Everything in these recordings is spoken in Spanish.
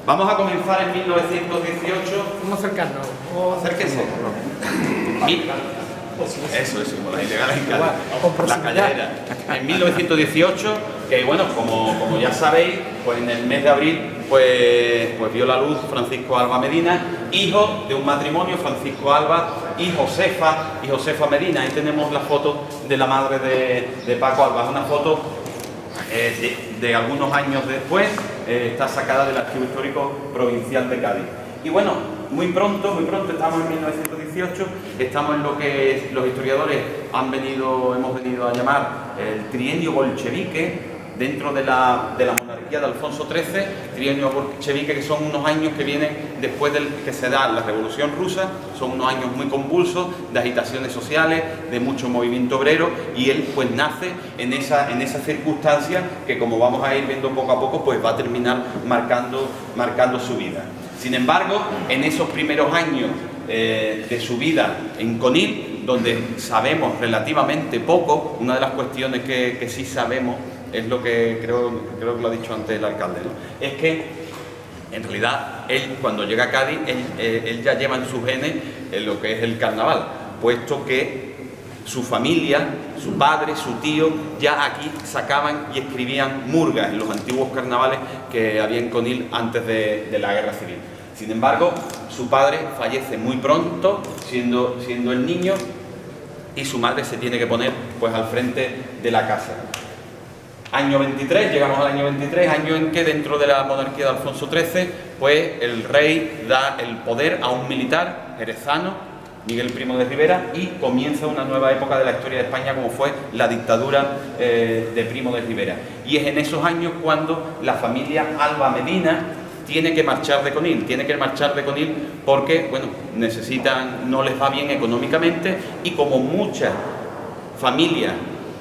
Vamos a comenzar en 1918. Vamos a acercarnos. Acérquense. Eso, como las ilegales en Cádiz. La calladera. En 1918, que bueno, como ya sabéis, pues en el mes de abril pues vio la luz Francisco Alba Medina, hijo de un matrimonio, Francisco Alba y Josefa Medina. Ahí tenemos la foto de la madre de Paco Alba. Es una foto de algunos años después, está sacada del Archivo Histórico Provincial de Cádiz. Y bueno, muy pronto, estamos en 1918, estamos en lo que los historiadores hemos venido a llamar el trienio bolchevique, dentro de la monarquía de Alfonso XIII, trienio bolchevique, que son unos años que vienen después del que se da la Revolución Rusa, son unos años muy convulsos, de agitaciones sociales, de mucho movimiento obrero, y él pues nace en esa circunstancia que, como vamos a ir viendo poco a poco, pues va a terminar marcando su vida. Sin embargo, en esos primeros años de su vida en Conil, donde sabemos relativamente poco, una de las cuestiones que sí sabemos es lo que creo que lo ha dicho antes el alcalde, ¿no? Es que en realidad él, cuando llega a Cádiz, él ya lleva en sus genes lo que es el carnaval, puesto que su familia, su padre, su tío, ya aquí sacaban y escribían murgas en los antiguos carnavales que había en Conil antes de la Guerra Civil. Sin embargo, su padre fallece muy pronto, siendo el niño, y su madre se tiene que poner pues al frente de la casa. Año 23, llegamos al año 23, año en que dentro de la monarquía de Alfonso XIII, pues el rey da el poder a un militar jerezano, Miguel Primo de Rivera, y comienza una nueva época de la historia de España, como fue la dictadura de Primo de Rivera. Y es en esos años cuando la familia Alba Medina tiene que marchar de Conil, porque, bueno, no les va bien económicamente, y como muchas familias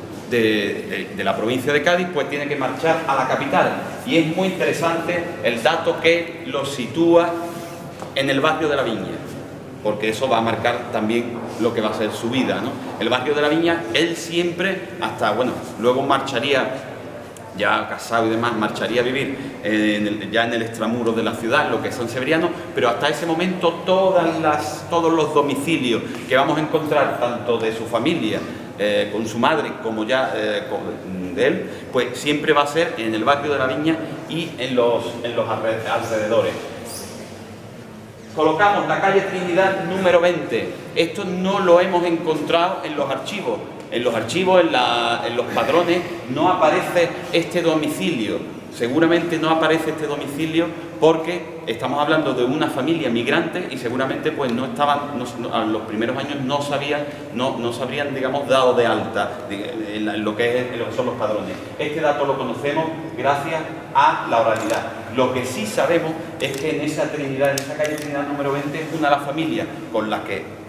de la provincia de Cádiz, pues tiene que marchar a la capital. Y es muy interesante el dato que lo sitúa en el barrio de la Viña, porque eso va a marcar también lo que va a ser su vida, ¿no? El barrio de la Viña, él siempre, hasta, bueno, luego marcharía, ya casado y demás, marcharía a vivir ya en el extramuro de la ciudad, lo que es San Severiano, pero hasta ese momento todos los domicilios que vamos a encontrar, tanto de su familia, con su madre, como ya de él, pues siempre va a ser en el barrio de la Viña y en los alrededores. Colocamos la calle Trinidad número 20. Esto no lo hemos encontrado en los archivos. En los archivos, en los padrones, no aparece este domicilio. Seguramente no aparece este domicilio porque estamos hablando de una familia migrante y seguramente pues a los primeros años no se habrían, digamos, dado de alta en lo que son los padrones. Este dato lo conocemos gracias a la oralidad. Lo que sí sabemos es que en esa calle Trinidad número 20, es una de las familias con las que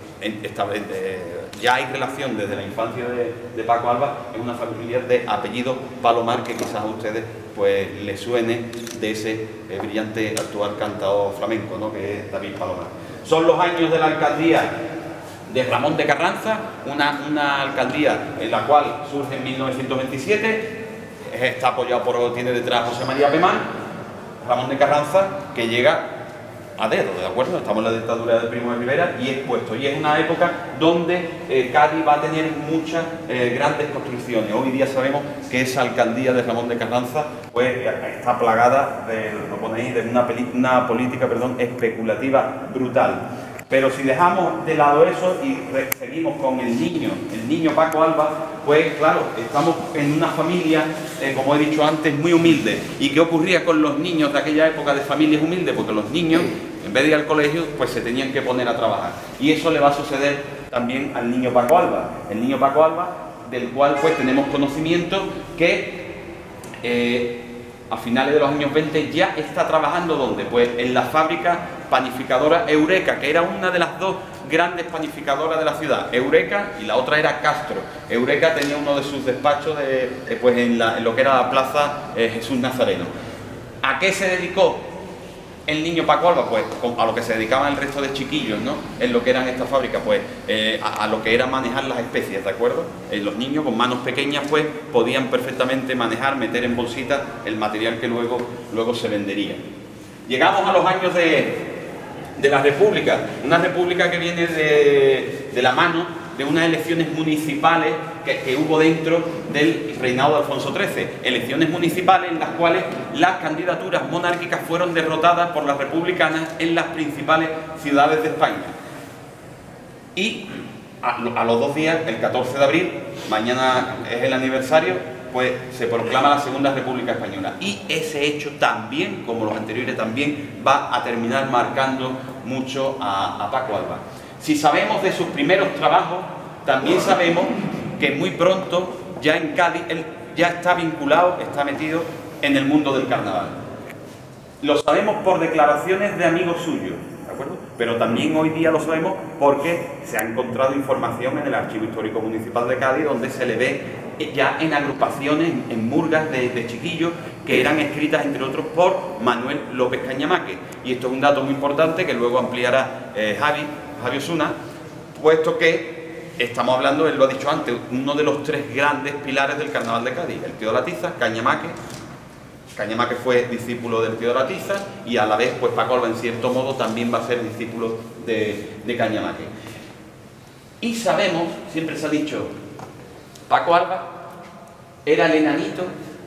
ya hay relación desde la infancia de Paco Alba, es una familia de apellido Palomar, que quizás a ustedes pues les suene de ese brillante actual cantador flamenco, ¿no?, que es David Palomar. Son los años de la alcaldía de Ramón de Carranza, una alcaldía en la cual surge en 1927, está apoyado tiene detrás José María Pemán. Ramón de Carranza, que llega a dedo, ¿de acuerdo? Estamos en la dictadura de Primo de Rivera y es puesto. Y es una época donde Cádiz va a tener muchas grandes construcciones. Hoy día sabemos que esa alcaldía de Ramón de Carranza pues está plagada lo ponéis, de una política especulativa brutal. Pero si dejamos de lado eso y seguimos con el niño Paco Alba, pues claro, estamos en una familia, como he dicho antes, muy humilde. ¿Y qué ocurría con los niños de aquella época de familias humildes? Porque los niños, en vez de ir al colegio, pues se tenían que poner a trabajar. Y eso le va a suceder también al niño Paco Alba. El niño Paco Alba, del cual pues tenemos conocimiento que a finales de los años 20 ya está trabajando, ¿dónde? Pues en la fábrica panificadora Eureka, que era una de las dos grandes panificadoras de la ciudad, Eureka, y la otra era Castro. Eureka tenía uno de sus despachos pues en lo que era la plaza Jesús Nazareno. ¿A qué se dedicó el niño Paco Alba? Pues a lo que se dedicaban el resto de chiquillos, ¿no?, en lo que eran estas fábricas, pues a lo que era manejar las especies, ¿de acuerdo? Los niños con manos pequeñas pues podían perfectamente manejar, meter en bolsitas el material que luego se vendería. Llegamos a los años de la República, una república que viene de la mano de unas elecciones municipales que hubo dentro del reinado de Alfonso XIII, elecciones municipales en las cuales las candidaturas monárquicas fueron derrotadas por las republicanas en las principales ciudades de España. Y a los 2 días, el 14 de abril, mañana es el aniversario, pues se proclama la Segunda República Española. Y ese hecho también, como los anteriores, también va a terminar marcando mucho a Paco Alba. Si sabemos de sus primeros trabajos, también sabemos que muy pronto, ya en Cádiz, él ya está vinculado, está metido en el mundo del carnaval. Lo sabemos por declaraciones de amigos suyos, ¿de acuerdo? Pero también hoy día lo sabemos porque se ha encontrado información en el Archivo Histórico Municipal de Cádiz, donde se le ve ya en agrupaciones, en murgas de chiquillos que eran escritas, entre otros, por Manuel López Cañamaque. Y esto es un dato muy importante que luego ampliará Javi Osuna, puesto que estamos hablando, él lo ha dicho antes, uno de los 3 grandes pilares del carnaval de Cádiz, el tío de la tiza, Cañamaque. Cañamaque fue discípulo del tío de la tiza y a la vez, pues Paco Alba, en cierto modo, también va a ser discípulo de Cañamaque. Y sabemos, siempre se ha dicho, Paco Alba era el enanito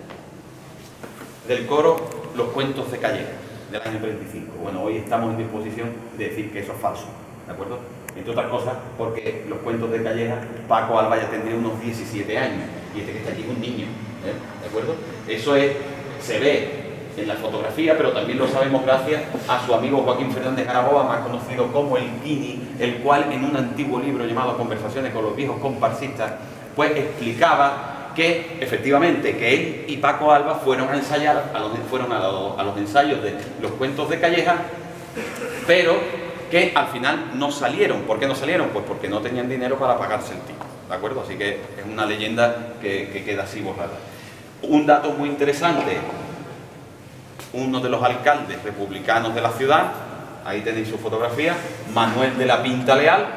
del coro Los Cuentos de Calleja, del año 35. Bueno, hoy estamos en disposición de decir que eso es falso, ¿de acuerdo? Entre otras cosas, porque Los Cuentos de Calleja, Paco Alba ya tendría unos 17 años, y este que está aquí es un niño, ¿de acuerdo? Eso se ve en la fotografía, pero también lo sabemos gracias a su amigo Joaquín Fernández Garaboa, más conocido como el Quini, el cual en un antiguo libro llamado Conversaciones con los viejos comparsistas, pues explicaba que efectivamente que él y Paco Alba fueron a ensayar, fueron a los ensayos de Los Cuentos de Calleja, pero que al final no salieron. ¿Por qué no salieron? Pues porque no tenían dinero para pagarse el tipo, ¿de acuerdo? Así que es una leyenda que queda así borrada. Un dato muy interesante, uno de los alcaldes republicanos de la ciudad, ahí tenéis su fotografía, Manuel de la Pinta Leal,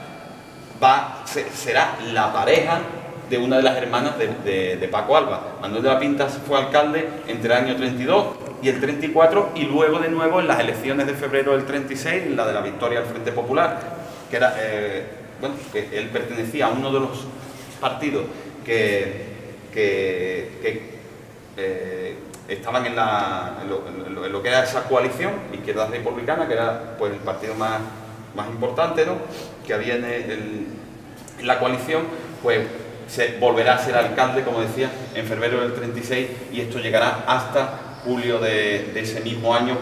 será la pareja de una de las hermanas de Paco Alba. Manuel de la Pinta fue alcalde entre el año 32 y el 34 y luego de nuevo en las elecciones de febrero del 36, la de la victoria del Frente Popular, que era, bueno, que él pertenecía a uno de los partidos que estaban en lo que era esa coalición, Izquierda Republicana, que era pues el partido más importante, ¿no?, que había en la coalición. Pues se volverá a ser alcalde, como decía, en febrero del 36 y esto llegará hasta julio de ese mismo año,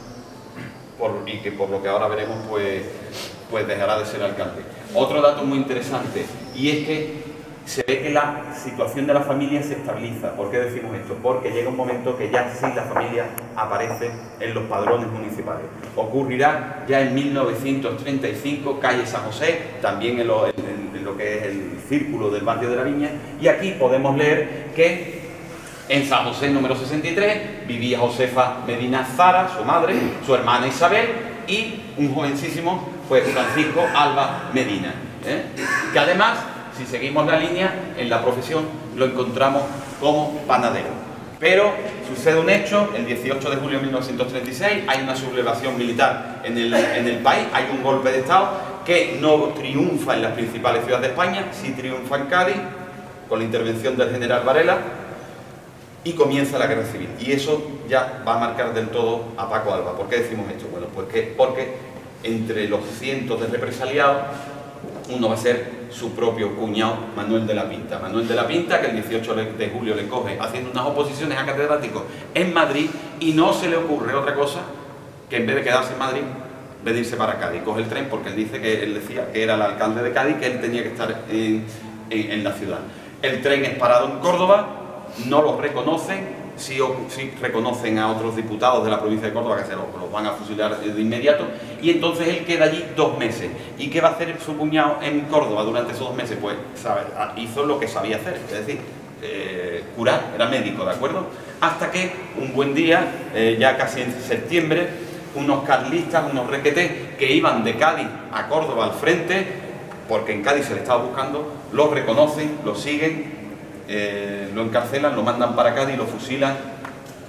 y que por lo que ahora veremos pues dejará de ser alcalde. Otro dato muy interesante, y es que se ve que la situación de la familia se estabiliza. ¿Por qué decimos esto? Porque llega un momento que ya sí la familia aparece en los padrones municipales. Ocurrirá ya en 1935, calle San José, también en lo que es el círculo del barrio de la Viña, y aquí podemos leer que en San José número 63 vivía Josefa Medina Zara, su madre, su hermana Isabel y un jovencísimo, pues Francisco Alba Medina, que además, si seguimos la línea, en la profesión lo encontramos como panadero. Pero sucede un hecho, el 18 de julio de 1936 hay una sublevación militar en el país, hay un golpe de Estado que no triunfa en las principales ciudades de España, sí triunfa en Cádiz, con la intervención del general Varela, y comienza la guerra civil. Y eso ya va a marcar del todo a Paco Alba. ¿Por qué decimos esto? Bueno, pues porque entre los cientos de represaliados, uno va a ser su propio cuñado, Manuel de la Pinta. Manuel de la Pinta, que el 18 de julio le coge haciendo unas oposiciones a catedráticos en Madrid, y no se le ocurre otra cosa que en vez de quedarse en Madrid, en vez de irse para Cádiz, coge el tren, porque él decía que era el alcalde de Cádiz, que él tenía que estar en la ciudad. El tren es parado en Córdoba, no los reconocen, sí reconocen a otros diputados de la provincia de Córdoba que se los van a fusilar de inmediato, y entonces él queda allí 2 meses. ¿Y qué va a hacer su cuñado en Córdoba durante esos 2 meses? Pues hizo lo que sabía hacer, es decir, curar, era médico, ¿de acuerdo? Hasta que un buen día, ya casi en septiembre, unos carlistas, unos requetés que iban de Cádiz a Córdoba al frente, porque en Cádiz se le estaba buscando, los reconocen, lo siguen, lo encarcelan, lo mandan para Cádiz, lo fusilan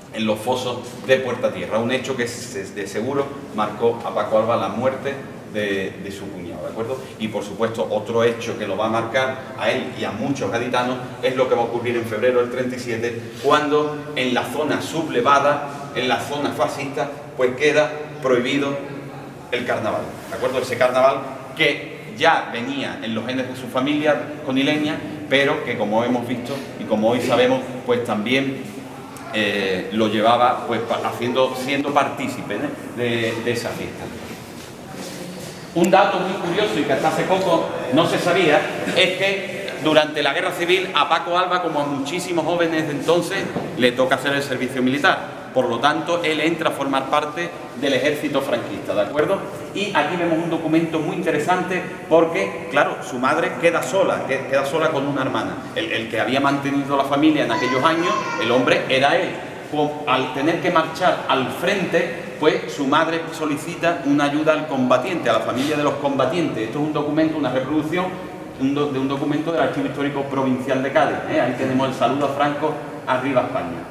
en los fosos de Puerta Tierra, un hecho que de seguro marcó a Paco Alba la muerte de su cuñado, ¿de acuerdo? Y por supuesto otro hecho que lo va a marcar a él y a muchos gaditanos es lo que va a ocurrir en febrero del 37, cuando en la zona sublevada, en la zona fascista, pues queda prohibido el carnaval, ¿de acuerdo? Ese carnaval que ya venía en los genes de su familia conileña, pero que, como hemos visto y como hoy sabemos, pues también lo llevaba pues siendo partícipe de esa fiesta. Un dato muy curioso y que hasta hace poco no se sabía es que durante la Guerra Civil a Paco Alba, como a muchísimos jóvenes de entonces, le toca hacer el servicio militar. Por lo tanto, él entra a formar parte del ejército franquista, ¿de acuerdo? Y aquí vemos un documento muy interesante porque, claro, su madre queda sola con una hermana. El que había mantenido la familia en aquellos años, el hombre, era él. Al tener que marchar al frente, pues su madre solicita una ayuda al combatiente, a la familia de los combatientes. Esto es un documento, una reproducción de un documento del Archivo Histórico Provincial de Cádiz. Ahí tenemos el saludo a Franco, arriba España.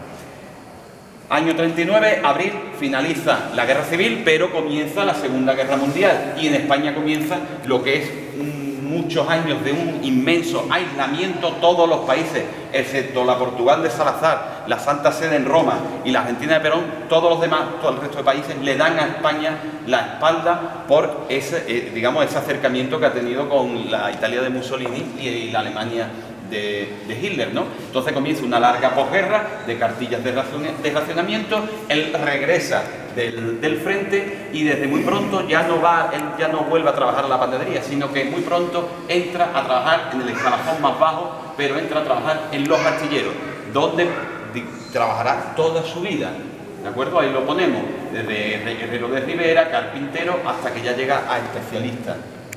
Año 39, abril, finaliza la Guerra Civil, pero comienza la Segunda Guerra Mundial y en España comienza lo que es muchos años de un inmenso aislamiento. Todos los países, excepto la Portugal de Salazar, la Santa Sede en Roma y la Argentina de Perón, todos los demás, todo el resto de países le dan a España la espalda por ese, digamos, ese acercamiento que ha tenido con la Italia de Mussolini y la Alemania de Hitler, ¿no? Entonces comienza una larga posguerra de cartillas de racionamiento. Él regresa del frente y desde muy pronto él ya no vuelve a trabajar en la panadería, sino que muy pronto entra a trabajar en el escalafón más bajo, pero entra a trabajar en los artilleros, donde trabajará toda su vida, ¿de acuerdo? Ahí lo ponemos, desde herrero de Rivera, carpintero, hasta que ya llega a especialista.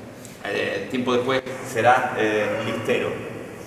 Tiempo después será listero.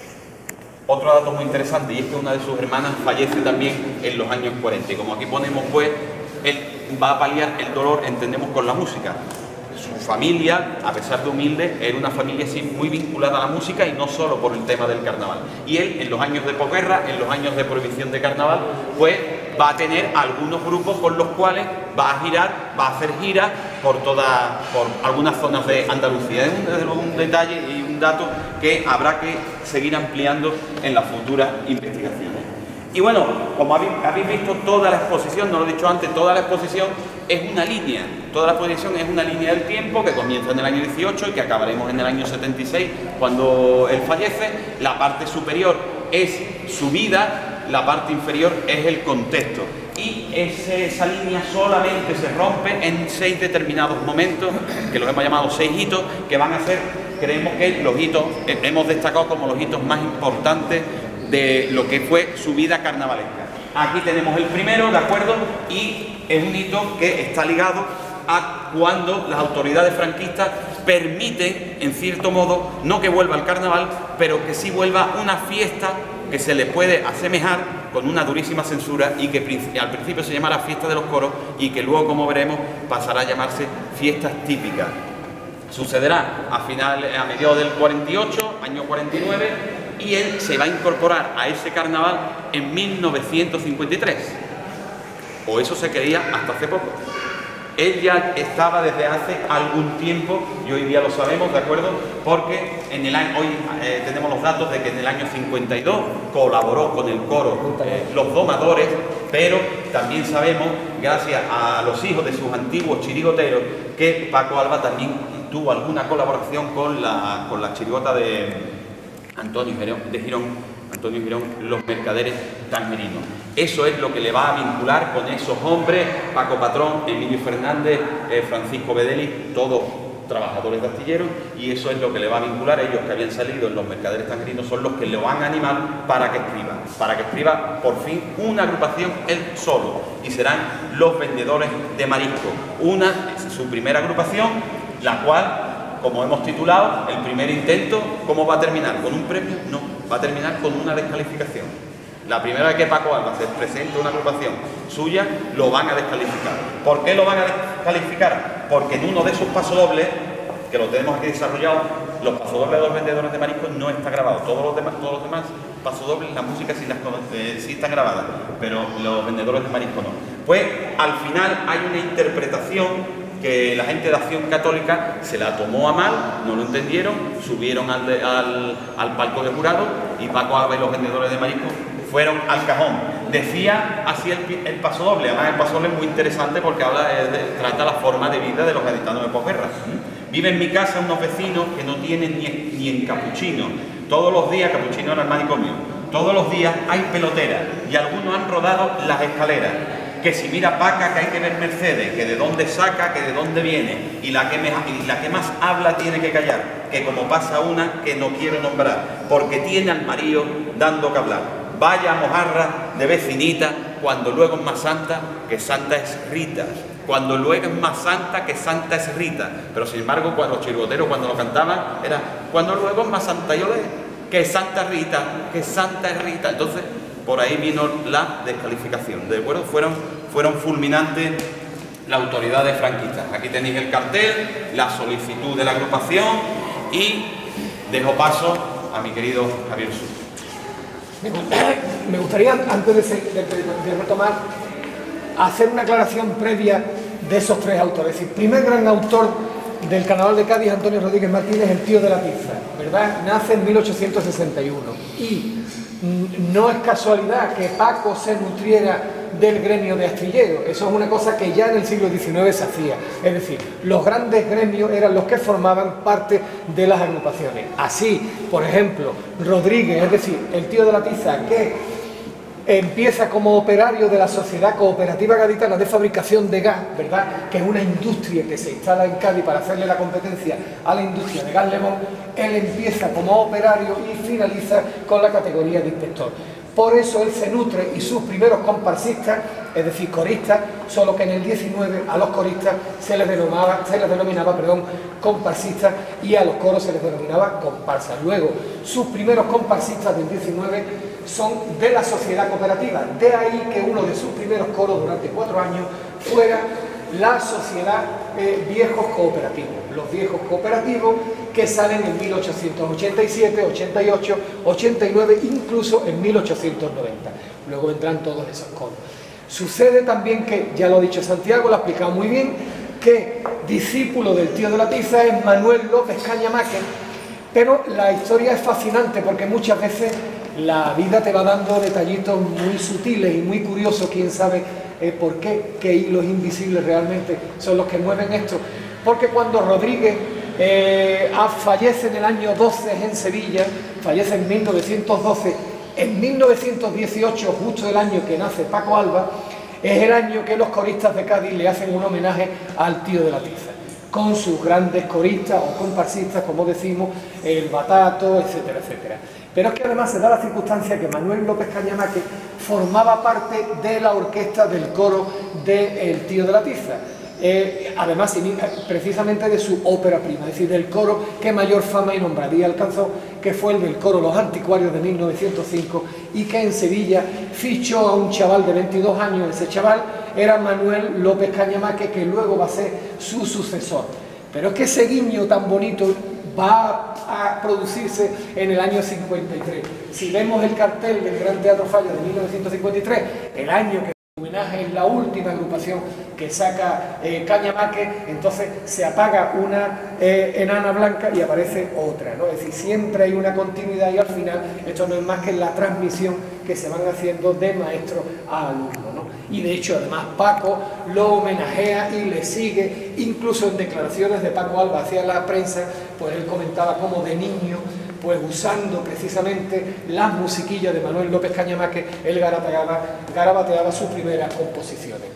Otro dato muy interesante, y es que una de sus hermanas fallece también en los años 40. Y como aquí ponemos, pues, él va a paliar el dolor, entendemos, con la música. Su familia, a pesar de humilde, era una familia sí, muy vinculada a la música y no solo por el tema del carnaval. Y él, en los años de posguerra, en los años de prohibición de carnaval, pues va a tener algunos grupos con los cuales va a hacer giras por algunas zonas de Andalucía. Es un detalle y un dato que habrá que seguir ampliando en las futuras investigaciones. Y bueno, como habéis visto, toda la exposición, no lo he dicho antes, toda la exposición es una línea. Toda la exposición es una línea del tiempo que comienza en el año 18 y que acabaremos en el año 76, cuando él fallece. La parte superior es su vida, la parte inferior es el contexto. Y esa línea solamente se rompe en 6 determinados momentos, que los hemos llamado 6 hitos, que van a ser, creemos que los hitos, hemos destacado como los hitos más importantes de lo que fue su vida carnavalesca. Aquí tenemos el primero, ¿de acuerdo? Y es un hito que está ligado a cuando las autoridades franquistas permiten, en cierto modo, no que vuelva el carnaval, pero que sí vuelva una fiesta que se le puede asemejar con una durísima censura y que al principio se llamará Fiesta de los Coros y que luego, como veremos, pasará a llamarse Fiestas Típicas. Sucederá a mediados del 48, año 49, y él se va a incorporar a ese carnaval en 1953, o eso se creía hasta hace poco. Él ya estaba desde hace algún tiempo, y hoy día lo sabemos, ¿de acuerdo? Porque hoy tenemos los datos de que en el año 52 colaboró con el coro Los Domadores, pero también sabemos, gracias a los hijos de sus antiguos chirigoteros, que Paco Alba también tuvo alguna colaboración con la chirigota de Antonio Girón, Los Mercaderes Tangerinos. Eso es lo que le va a vincular con esos hombres, Paco Patrón, Emilio Fernández, Francisco Bedeli, todos trabajadores de astilleros, y eso es lo que le va a vincular. Ellos que habían salido en Los Mercaderes Tangerinos son los que le van a animar para que escriba por fin una agrupación él solo, y serán Los Vendedores de Marisco. Su primera agrupación, la cual, como hemos titulado, el primer intento, ¿cómo va a terminar? ¿Con un premio? No, va a terminar con una descalificación. La primera vez que Paco Alba se presenta una agrupación suya, lo van a descalificar. ¿Por qué lo van a descalificar? Porque en uno de sus pasodobles, que lo tenemos aquí desarrollado, los pasodobles de Los Vendedores de Marisco no está grabado. Todos los demás pasodobles, la música sí está grabada, pero los vendedores de marisco no. Pues al final hay una interpretación que la gente de Acción Católica se la tomó a mal, no lo entendieron, subieron al palco de jurado y Paco Alba y los vendedores de marisco fueron al cajón. Decía así el pasodoble, además el pasodoble es muy interesante porque trata la forma de vida de los gaditanos de posguerra. Vive en mi casa unos vecinos que no tienen ni en capuchino. Todos los días, capuchino era el manicomio, todos los días hay peloteras y algunos han rodado las escaleras. Que si mira Paca, que hay que ver Mercedes, que de dónde saca, que de dónde viene, y la que más habla tiene que callar, que como pasa una que no quiero nombrar, porque tiene al marido dando que hablar. Vaya mojarra de vecinita, cuando luego es más santa que Santa es Rita, cuando luego es más santa que Santa es Rita, pero sin embargo cuando los chirgoteros cuando lo cantaban era cuando luego es más santa yo le, que Santa Rita, que Santa es Rita. Entonces por ahí vino la descalificación, ¿de acuerdo? Fueron fulminantes las autoridades franquistas. Aquí tenéis el cartel, la solicitud de la agrupación y dejo paso a mi querido Javier Sur. Me gustaría, antes de retomar, hacer una aclaración previa de esos tres autores. El primer gran autor del Carnaval de Cádiz, Antonio Rodríguez Martínez, el tío de la pizza, ¿verdad? Nace en 1861 y no es casualidad que Paco se nutriera del gremio de astilleros. Eso es una cosa que ya en el siglo XIX se hacía. Es decir, los grandes gremios eran los que formaban parte de las agrupaciones. Así, por ejemplo, Rodríguez, es decir, el tío de la tiza, que empieza como operario de la Sociedad Cooperativa Gaditana de Fabricación de Gas, ¿verdad?, que es una industria que se instala en Cádiz para hacerle la competencia a la industria de gas Lemón. Él empieza como operario y finaliza con la categoría de inspector. Por eso él se nutre y sus primeros comparsistas, es decir, coristas, solo que en el 19 a los coristas se les denominaba comparsistas y a los coros se les denominaba comparsas. Luego, sus primeros comparsistas del 19 son de la sociedad cooperativa, de ahí que uno de sus primeros coros durante 4 años fuera la sociedad Viejos Cooperativos. Los Viejos Cooperativos que salen en 1887, 88, 89, incluso en 1890. Luego vendrán todos esos coros. Sucede también que, ya lo ha dicho Santiago, lo ha explicado muy bien, que discípulo del tío de la tiza es Manuel López Cañamaque, pero la historia es fascinante porque muchas veces la vida te va dando detallitos muy sutiles y muy curiosos, quién sabe por qué hilos invisibles realmente son los que mueven esto. Porque cuando Rodríguez fallece en el año 12 en Sevilla, fallece en 1912, en 1918, justo el año que nace Paco Alba, es el año que los coristas de Cádiz le hacen un homenaje al tío de la tiza, con sus grandes coristas o comparsistas, como decimos, el Batato, etcétera, etcétera. Pero es que además se da la circunstancia que Manuel López Cañamaque formaba parte de la orquesta del coro del tío de la tiza. Además, precisamente de su ópera prima, es decir, del coro que mayor fama y nombradía alcanzó, que fue el del coro Los Anticuarios de 1905, y que en Sevilla fichó a un chaval de 22 años. Ese chaval era Manuel López Cañamaque, que luego va a ser su sucesor. Pero es que ese guiño tan bonito va a producirse en el año 53. Si vemos el cartel del Gran Teatro Falla de 1953, el año que homenaje es la última agrupación que saca Cañamaque, entonces se apaga una enana blanca y aparece otra, ¿no? Es decir, siempre hay una continuidad y al final esto no es más que la transmisión que se van haciendo de maestro a alumno, ¿no? Y de hecho además Paco lo homenajea y le sigue, incluso en declaraciones de Paco Alba hacia la prensa, pues él comentaba como de niño, pues usando precisamente las musiquillas de Manuel López Cañamaque, él garabateaba sus primeras composiciones.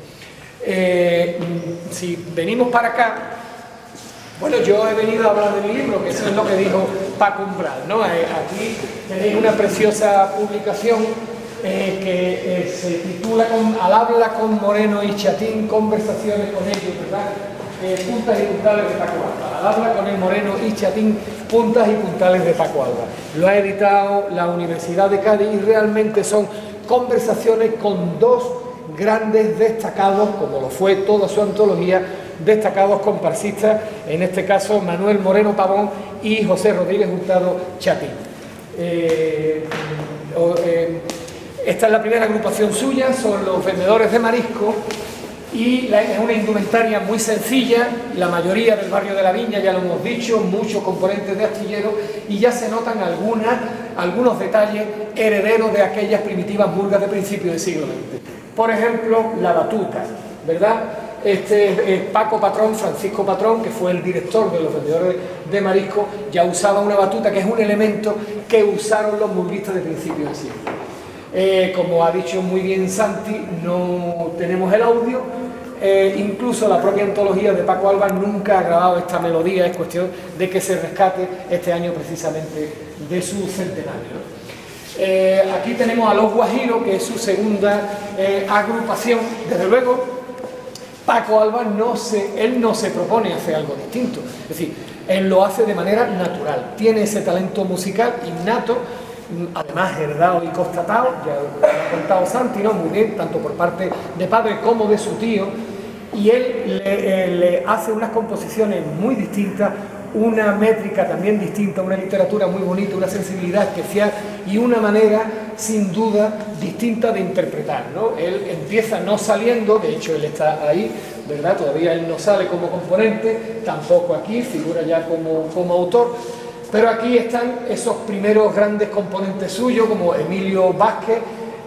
Si venimos para acá, bueno, yo he venido a hablar de mi libro, que eso es lo que dijo Paco Umbral, ¿no? Aquí tenéis una preciosa publicación que se titula Al habla con Moreno y Chatín, conversaciones con ellos, ¿verdad? Puntas y puntales de Paco Alba. Al habla con el Moreno y Chatín, puntas y puntales de Paco Alba. Lo ha editado la Universidad de Cádiz y realmente son conversaciones con dos grandes destacados, como lo fue toda su antología, destacados comparsistas, en este caso Manuel Moreno Pavón y José Rodríguez Hurtado Chatín. esta es la primera agrupación suya, son los vendedores de marisco, y es una indumentaria muy sencilla, la mayoría del barrio de la Viña, ya lo hemos dicho, muchos componentes de astillero, y ya se notan algunos detalles herederos de aquellas primitivas murgas de principios del siglo XX. Por ejemplo, la batuta, ¿verdad? Paco Patrón, Francisco Patrón, que fue el director de los vendedores de marisco, ya usaba una batuta, que es un elemento que usaron los murguistas de principios del siglo. Como ha dicho muy bien Santi, no tenemos el audio, incluso la propia antología de Paco Alba nunca ha grabado esta melodía, es cuestión de que se rescate este año precisamente de su centenario. Aquí tenemos a Los Guajiros, que es su segunda agrupación. Desde luego, Paco Alba no se propone hacer algo distinto, es decir, él lo hace de manera natural, tiene ese talento musical innato, además heredado y constatado, ya lo ha contado Santi, ¿no? Muy bien, tanto por parte de padre como de su tío, y él le hace unas composiciones muy distintas, una métrica también distinta, una literatura muy bonita, una sensibilidad especial y una manera sin duda distinta de interpretar, ¿no? Él empieza no saliendo, de hecho él está ahí, ¿verdad? Todavía él no sale como componente, tampoco aquí, figura ya como autor, pero aquí están esos primeros grandes componentes suyos, como Emilio Vázquez,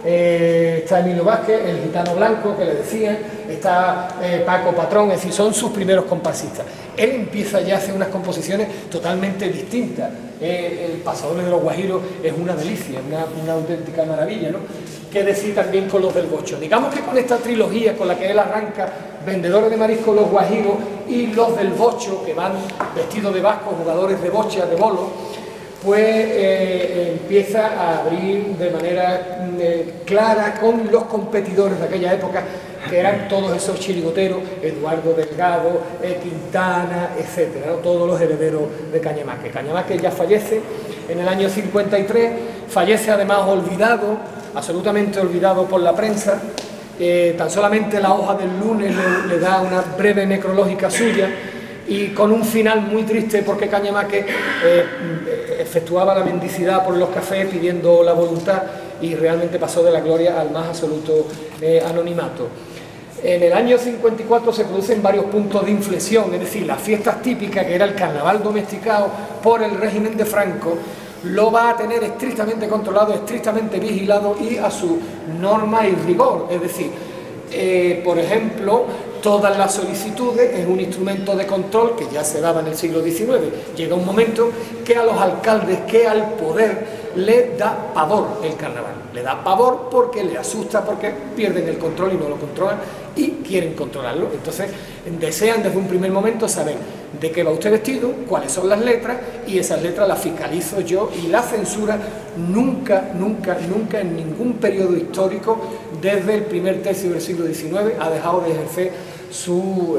está Emilio Vázquez, el gitano blanco que le decían, está Paco Patrón, es decir, son sus primeros comparsistas. Él empieza ya a hacer unas composiciones totalmente distintas. El Pasadores de los Guajiros es una delicia, una auténtica maravilla, ¿no? Qué decir también con los del Bocho. Digamos que con esta trilogía con la que él arranca, Vendedores de Marisco, Los Guajiros y los del Bocho, que van vestidos de vasco, jugadores de bocha, de bolo, pues empieza a abrir de manera clara con los competidores de aquella época, que eran todos esos chirigoteros, Eduardo Delgado, Quintana, etcétera, ¿no? Todos los herederos de Cañamaque. Cañamaque ya fallece en el año 53, fallece además olvidado, absolutamente olvidado por la prensa. Tan solamente la hoja del lunes le da una breve necrológica suya, y con un final muy triste, porque Cañamaque efectuaba la mendicidad por los cafés pidiendo la voluntad, y realmente pasó de la gloria al más absoluto anonimato. En el año 54 se producen varios puntos de inflexión, es decir, las fiestas típicas, que era el carnaval domesticado por el régimen de Franco, lo va a tener estrictamente controlado, estrictamente vigilado y a su norma y rigor, es decir, por ejemplo, todas las solicitudes es un instrumento de control que ya se daba en el siglo XIX. Llega un momento que a los alcaldes, que al poder, le da pavor el carnaval. Le da pavor porque le asusta, porque pierden el control y no lo controlan y quieren controlarlo. Entonces desean desde un primer momento saber de qué va usted vestido, cuáles son las letras, y esas letras las fiscalizo yo, y la censura nunca en ningún periodo histórico desde el primer tercio del siglo XIX ha dejado de ejercer su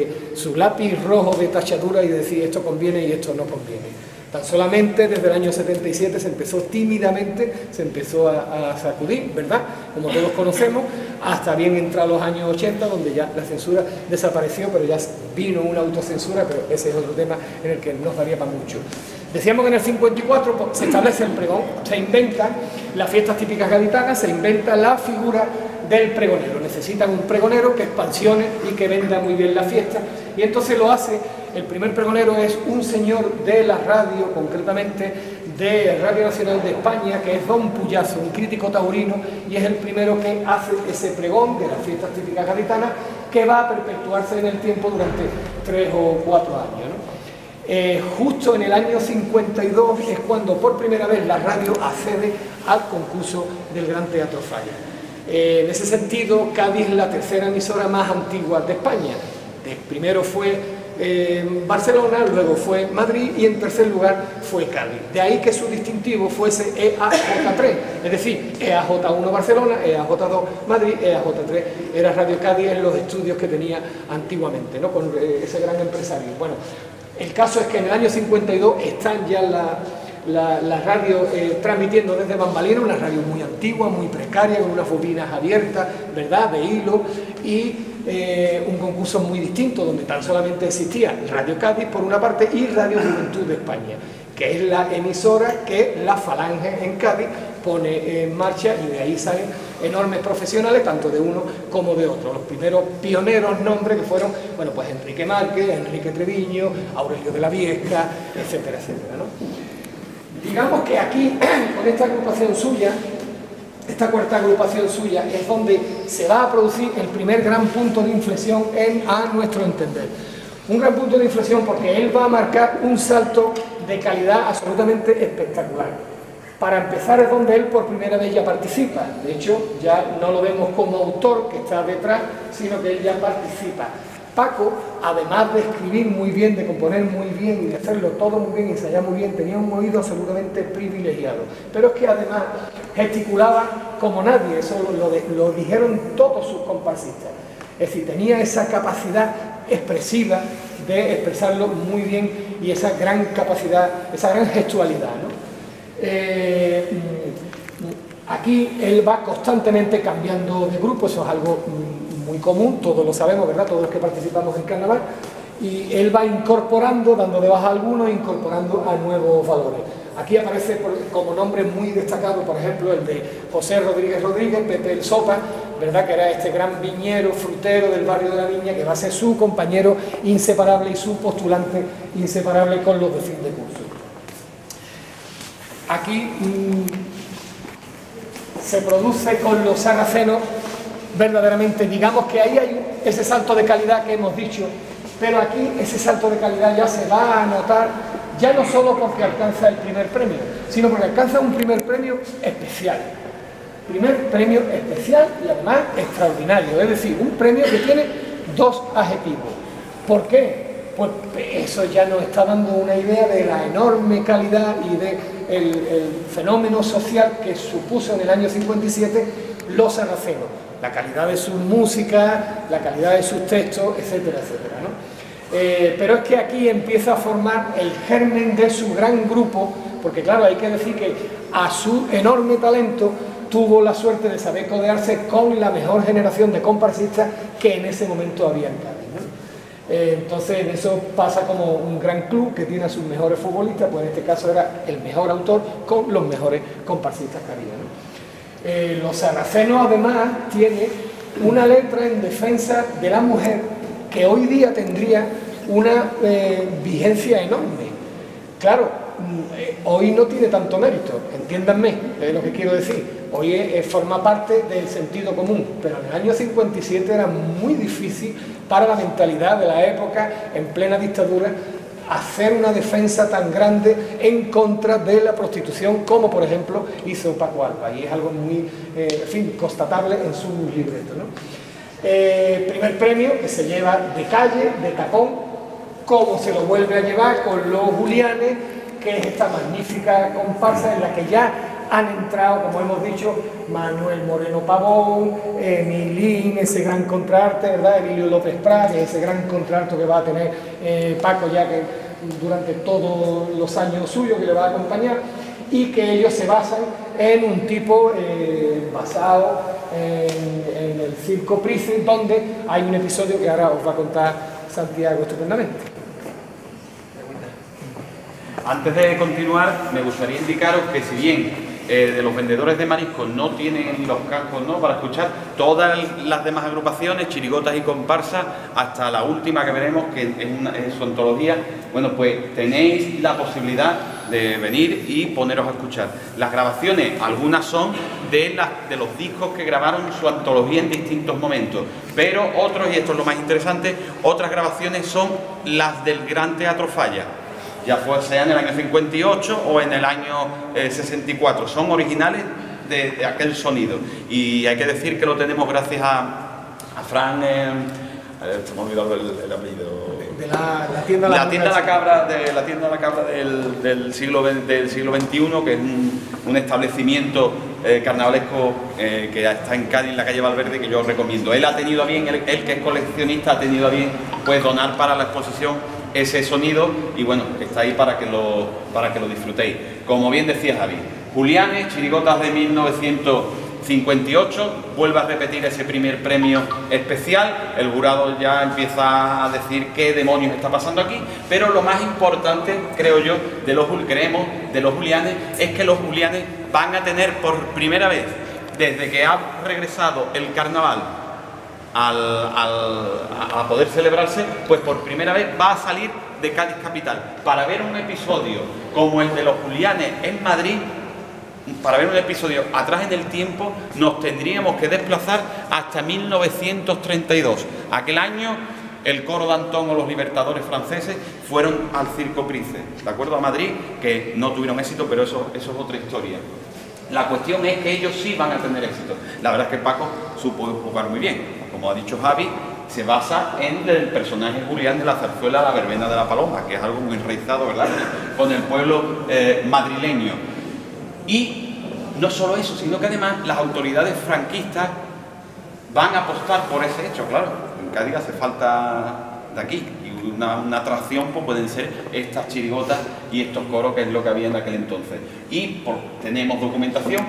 lápiz rojo de tachadura y decir esto conviene y esto no conviene. Tan solamente desde el año 77 se empezó tímidamente, se empezó a sacudir, ¿verdad? Como todos conocemos, hasta bien entrados los años 80, donde ya la censura desapareció, pero ya vino una autocensura, pero ese es otro tema en el que nos daría para mucho. Decíamos que en el 54 se establece el pregón, se inventan las fiestas típicas gaditanas, se inventa la figura del pregonero. Necesitan un pregonero que expansione y que venda muy bien la fiesta, y entonces lo hace. El primer pregonero es un señor de la radio, concretamente de Radio Nacional de España, que es Don Puyazo, un crítico taurino, y es el primero que hace ese pregón de las fiestas típicas gaditanas, que va a perpetuarse en el tiempo durante 3 o 4 años, ¿no? Justo en el año 52 es cuando por primera vez la radio accede al concurso del Gran Teatro Falla. En ese sentido, Cádiz es la tercera emisora más antigua de España. Primero fue Barcelona, luego fue Madrid y en tercer lugar fue Cádiz. De ahí que su distintivo fuese EAJ3, es decir, EAJ1 Barcelona, EAJ2 Madrid, EAJ3 era Radio Cádiz en los estudios que tenía antiguamente, ¿no? Con ese gran empresario. Bueno, el caso es que en el año 52 están ya la radio transmitiendo desde bambalina, una radio muy antigua, muy precaria, con unas bobinas abiertas, ¿verdad?, de hilo, y un concurso muy distinto, donde tan solamente existía Radio Cádiz por una parte y Radio Juventud de España. que es la emisora que la Falange en Cádiz pone en marcha, y de ahí salen enormes profesionales, tanto de uno como de otro. Los primeros pioneros nombres que fueron, bueno, pues Enrique Márquez, Enrique Treviño, Aurelio de la Viesca, etcétera, etcétera, ¿no? Digamos que aquí, con esta agrupación suya, esta cuarta agrupación suya, es donde se va a producir el primer gran punto de inflexión a nuestro entender. Un gran punto de inflexión porque él va a marcar un salto de calidad absolutamente espectacular. Para empezar, es donde él por primera vez ya participa. De hecho, ya no lo vemos como autor que está detrás, sino que él ya participa. Paco, además de escribir muy bien, de componer muy bien y de hacerlo todo muy bien, ensayar muy bien, tenía un oído absolutamente privilegiado. Pero es que además gesticulaba como nadie, eso lo dijeron todos sus comparsistas. Es decir, tenía esa capacidad expresiva de expresarlo muy bien y esa gran capacidad, esa gran gestualidad, ¿no? Aquí él va constantemente cambiando de grupo, eso es algo muy común, todos lo sabemos, ¿verdad? Todos los que participamos en carnaval, y él va incorporando, dando de baja a algunos, incorporando a nuevos valores. Aquí aparece como nombre muy destacado, por ejemplo, el de José Rodríguez Rodríguez, Pepe el Sopa, ¿verdad? Que era este gran viñero, frutero del barrio de la Viña, que va a ser su compañero inseparable y su postulante inseparable con los de fin de curso. Aquí se produce con los saracenos verdaderamente, digamos que ahí hay ese salto de calidad que hemos dicho, pero aquí ese salto de calidad ya se va a notar, ya no solo porque alcanza el primer premio, sino porque alcanza un primer premio especial. Primer premio especial y además extraordinario, es decir, un premio que tiene dos adjetivos. ¿Por qué? Pues eso ya nos está dando una idea de la enorme calidad y de el fenómeno social que supuso en el año 57 los saracenos, la calidad de sus músicas, la calidad de sus textos, etcétera, etcétera, ¿no? Pero es que aquí empieza a formar el germen de su gran grupo, porque claro, hay que decir que a su enorme talento tuvo la suerte de saber codearse con la mejor generación de comparsistas que en ese momento había en Cádiz, ¿no? Entonces en eso pasa como un gran club que tiene a sus mejores futbolistas, pues en este caso era el mejor autor con los mejores comparsistas que había, ¿no? Los saracenos además tiene una letra en defensa de la mujer que hoy día tendría una vigencia enorme. Claro, hoy no tiene tanto mérito, entiéndanme lo que quiero decir. Hoy forma parte del sentido común, pero en el año 57 era muy difícil para la mentalidad de la época, en plena dictadura, hacer una defensa tan grande en contra de la prostitución como por ejemplo hizo Paco Alba, y es algo muy, en fin, constatable en su libreto, ¿no? Primer premio que se lleva de calle, de tacón, como se lo vuelve a llevar con los Julianes, que es esta magnífica comparsa en la que ya han entrado, como hemos dicho, Manuel Moreno Pavón, Emilín, ese gran contralto, ¿verdad? Emilio López Prat, ese gran contralto que va a tener Paco ya que durante todos los años suyos que le va a acompañar, y que ellos se basan en un tipo basado en el Circo Price, donde hay un episodio que ahora os va a contar Santiago estupendamente. Antes de continuar, me gustaría indicaros que si bien de los vendedores de mariscos no tienen los cascos, ¿no?, para escuchar, todas las demás agrupaciones, chirigotas y comparsas, hasta la última que veremos, que es su antología, bueno, pues tenéis la posibilidad de venir y poneros a escuchar. Las grabaciones, algunas son de los discos que grabaron su antología en distintos momentos, pero otros, y esto es lo más interesante, otras grabaciones son las del Gran Teatro Falla, ya sea en el año 58 o en el año 64, son originales de aquel sonido, y hay que decir que lo tenemos gracias a Fran, se me ha olvidado el apellido, de la tienda La Cabra del siglo XXI, que es un establecimiento carnavalesco que está en Cádiz, en la calle Valverde, que yo os recomiendo. Él ha tenido a bien, él que es coleccionista, ha tenido a bien pues donar para la exposición ese sonido, y bueno, está ahí para que lo disfrutéis. Como bien decía Javi, Julianes, chirigotas de 1900 58 vuelve a repetir ese primer premio especial, el jurado ya empieza a decir qué demonios está pasando aquí, pero lo más importante, creo yo, de los Julianes, es que los Julianes van a tener por primera vez, desde que ha regresado el carnaval a poder celebrarse, pues por primera vez va a salir de Cádiz capital. Para ver un episodio como el de los Julianes en Madrid, para ver un episodio atrás en el tiempo, nos tendríamos que desplazar hasta 1932. Aquel año el coro de Antón o los libertadores franceses fueron al Circo Price, ¿de acuerdo? A Madrid, que no tuvieron éxito, pero eso es otra historia. La cuestión es que ellos sí van a tener éxito. La verdad es que Paco supo jugar muy bien. Como ha dicho Javi, se basa en el personaje Julián de la zarzuela La verbena de la Paloma, que es algo muy enraizado, ¿verdad?, con el pueblo madrileño. Y no solo eso, sino que además las autoridades franquistas van a apostar por ese hecho. Claro, en Cádiz hace falta de aquí, y una atracción pues pueden ser estas chirigotas y estos coros, que es lo que había en aquel entonces. Y tenemos documentación,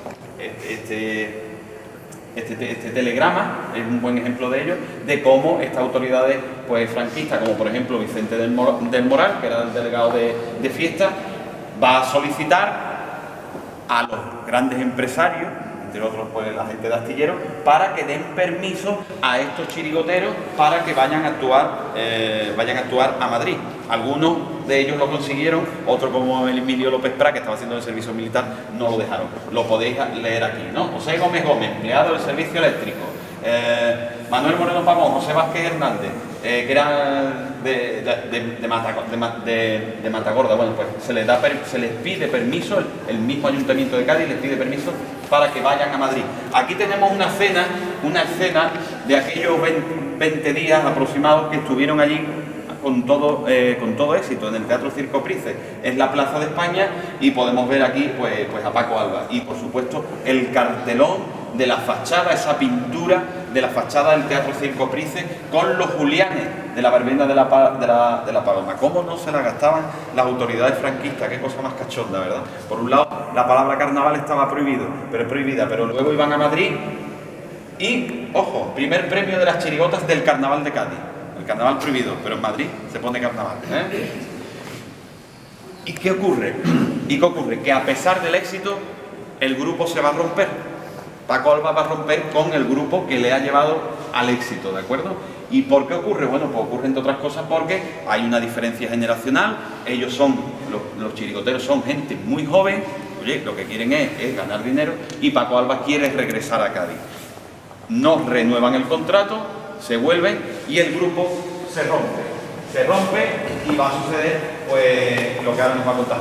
este telegrama es un buen ejemplo de ello, de cómo estas autoridades pues franquistas, como por ejemplo Vicente del Moral, que era el delegado de fiesta, va a solicitar a los grandes empresarios, entre otros pues la gente de Astillero, para que den permiso a estos chirigoteros para que vayan a actuar a Madrid. Algunos de ellos lo consiguieron, otros como el Emilio López Prat, que estaba haciendo el servicio militar, no lo dejaron. Lo podéis leer aquí, ¿no? José Gómez, empleado del servicio eléctrico. Manuel Moreno Pavón, José Vázquez Hernández, que era de Matagorda. Bueno, pues se les pide permiso, el mismo Ayuntamiento de Cádiz les pide permiso para que vayan a Madrid. Aquí tenemos una escena de aquellos 20 días aproximados que estuvieron allí con todo éxito en el Teatro Circo Price. Es la Plaza de España y podemos ver aquí pues a Paco Alba y por supuesto el cartelón de la fachada, esa pintura de la fachada del Teatro Circo Price con los Julianes de la verbena de la Paloma. ¿Cómo no se la gastaban las autoridades franquistas? Qué cosa más cachonda, ¿verdad? Por un lado, la palabra carnaval estaba prohibida, pero luego iban a Madrid y, ojo, primer premio de las chirigotas del Carnaval de Cádiz. El carnaval prohibido, pero en Madrid se pone carnaval, ¿eh? ¿Y qué ocurre? Que a pesar del éxito, el grupo se va a romper. Paco Alba va a romper con el grupo que le ha llevado al éxito, ¿de acuerdo? ¿Y por qué ocurre? Bueno, pues ocurre entre otras cosas porque hay una diferencia generacional. Ellos son, los chirigoteros son gente muy joven, oye, lo que quieren es ganar dinero, y Paco Alba quiere regresar a Cádiz. No renuevan el contrato, se vuelven y el grupo se rompe y va a suceder pues lo que ahora nos va a contar.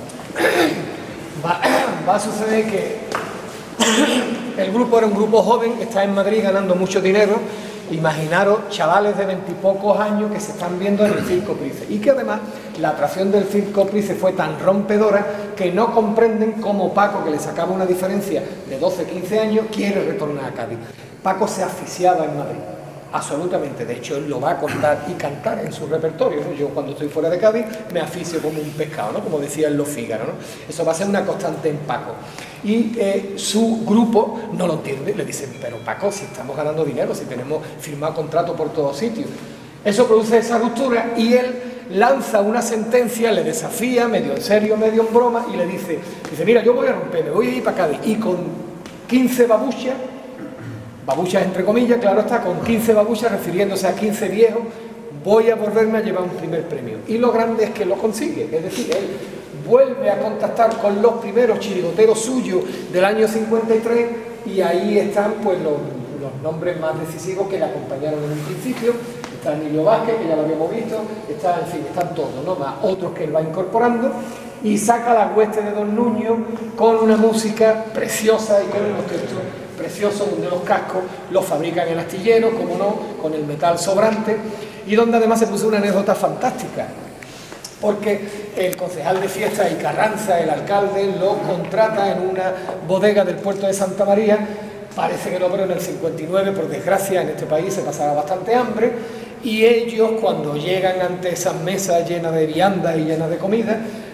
Va a suceder que el grupo era un grupo joven, está en Madrid ganando mucho dinero. Imaginaros chavales de 20 y pocos años que se están viendo en el Circo Price y que además la atracción del Circo Price fue tan rompedora que no comprenden cómo Paco, que le sacaba una diferencia de 12-15 años, quiere retornar a Cádiz. Paco se asfixiaba en Madrid, absolutamente. De hecho, él lo va a contar y cantar en su repertorio, ¿no? Yo cuando estoy fuera de Cádiz me asfixio como un pescado, ¿no?, como decía en Los Fígaro, ¿no? Eso va a ser una constante en Paco. Y su grupo no lo entiende, le dicen, pero Paco, si estamos ganando dinero, si tenemos firmado contrato por todos sitios. Eso produce esa ruptura y él lanza una sentencia, le desafía, medio en serio, medio en broma, y le dice, mira, yo voy a romper, me voy a ir para Cádiz, y con 15 babuchas entre comillas, claro está, con 15 babuchas, refiriéndose a 15 viejos, voy a volverme a llevar un primer premio. Y lo grande es que lo consigue, es decir, él vuelve a contactar con los primeros chirigoteros suyos del año 53 y ahí están pues los nombres más decisivos que le acompañaron en un principio. Está Emilio Vázquez, que ya lo habíamos visto, están todos, ¿no?, más otros que él va incorporando, y saca la hueste de Don Nuño con una música preciosa y con unos textos preciosos, donde los cascos los fabrican en Astillero, como no, con el metal sobrante, y donde además se puso una anécdota fantástica, porque el concejal de fiesta y Carranza, el alcalde, lo contrata en una bodega del puerto de Santa María. Parece que lo obró en el 59, por desgracia en este país se pasaba bastante hambre, y ellos, cuando llegan ante esas mesas llenas de viandas y llenas de comida,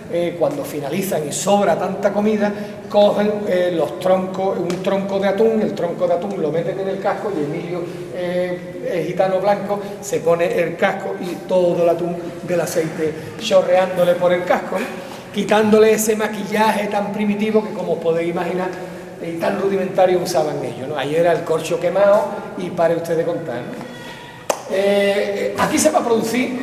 cuando finalizan y sobra tanta comida, cogen los troncos, un tronco de atún, el tronco de atún lo meten en el casco y Emilio, el gitano blanco, se pone el casco y todo el atún del aceite chorreándole por el casco, ¿no? Quitándole ese maquillaje tan primitivo que, como podéis imaginar, y tan rudimentario usaban ellos, ¿no? Ahí era el corcho quemado y pare usted de contar, ¿no? Aquí se va a producir,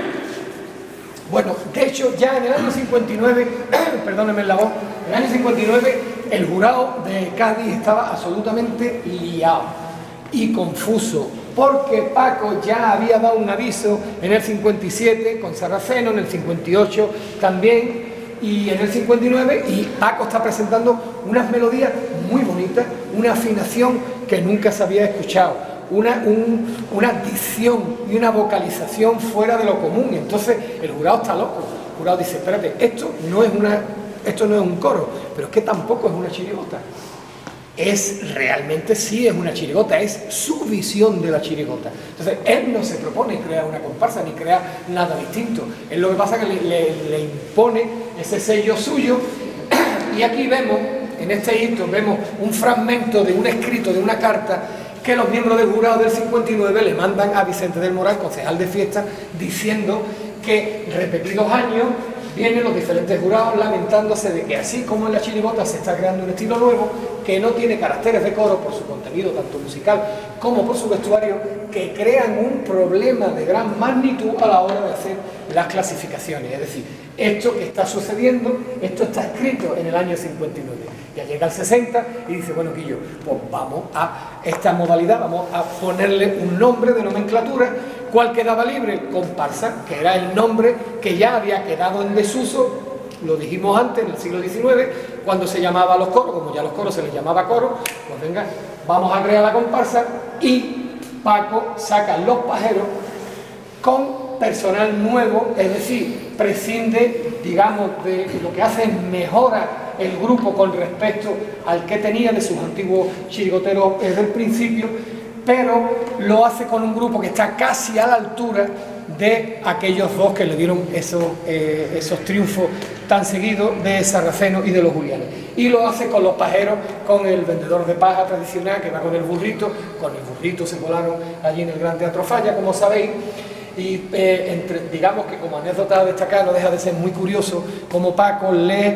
bueno, de hecho ya en el año 59, perdónenme la voz, en el año 59 el jurado de Cádiz estaba absolutamente liado y confuso, porque Paco ya había dado un aviso en el 57 con Sarraceno, en el 58 también, y en el 59, y Paco está presentando unas melodías muy bonitas, una afinación que nunca se había escuchado, una dicción y una vocalización fuera de lo común. Entonces el jurado está loco, el jurado dice, espérate, esto no es un coro, pero es que tampoco es una chirigota. Realmente sí es una chirigota, es su visión de la chirigota. Entonces él no se propone crear una comparsa ni crear nada distinto, él lo que pasa es que le impone ese sello suyo. Y aquí vemos, en este hito, vemos un fragmento de un escrito, de una carta que los miembros del jurado del 59 le mandan a Vicente del Moral, concejal de fiesta, diciendo que repetidos años vienen los diferentes jurados lamentándose de que, así como en la chirigota se está creando un estilo nuevo que no tiene caracteres de coro por su contenido tanto musical como por su vestuario, que crean un problema de gran magnitud a la hora de hacer las clasificaciones. Es decir, esto que está sucediendo, esto está escrito en el año 59, ya llega al 60 y dice, bueno, Quillo, pues vamos a esta modalidad, vamos a ponerle un nombre de nomenclatura. ¿Cuál quedaba libre? Comparsa, que era el nombre que ya había quedado en desuso, lo dijimos antes, en el siglo XIX, cuando se llamaba a los coros, como ya a los coros se les llamaba coro, pues venga, vamos a crear la comparsa, y Paco saca Los Pajeros con personal nuevo, es decir, prescinde, digamos, de lo que hace es mejora el grupo con respecto al que tenía de sus antiguos chirigoteros desde el principio, pero lo hace con un grupo que está casi a la altura de aquellos dos que le dieron esos triunfos tan seguidos de Sarraceno y de los Julianes. Y lo hace con Los Pajeros, con el vendedor de paja tradicional que va con el burrito se volaron allí en el Gran Teatro Falla, como sabéis. Y digamos que como anécdota a destacar, no deja de ser muy curioso como Paco les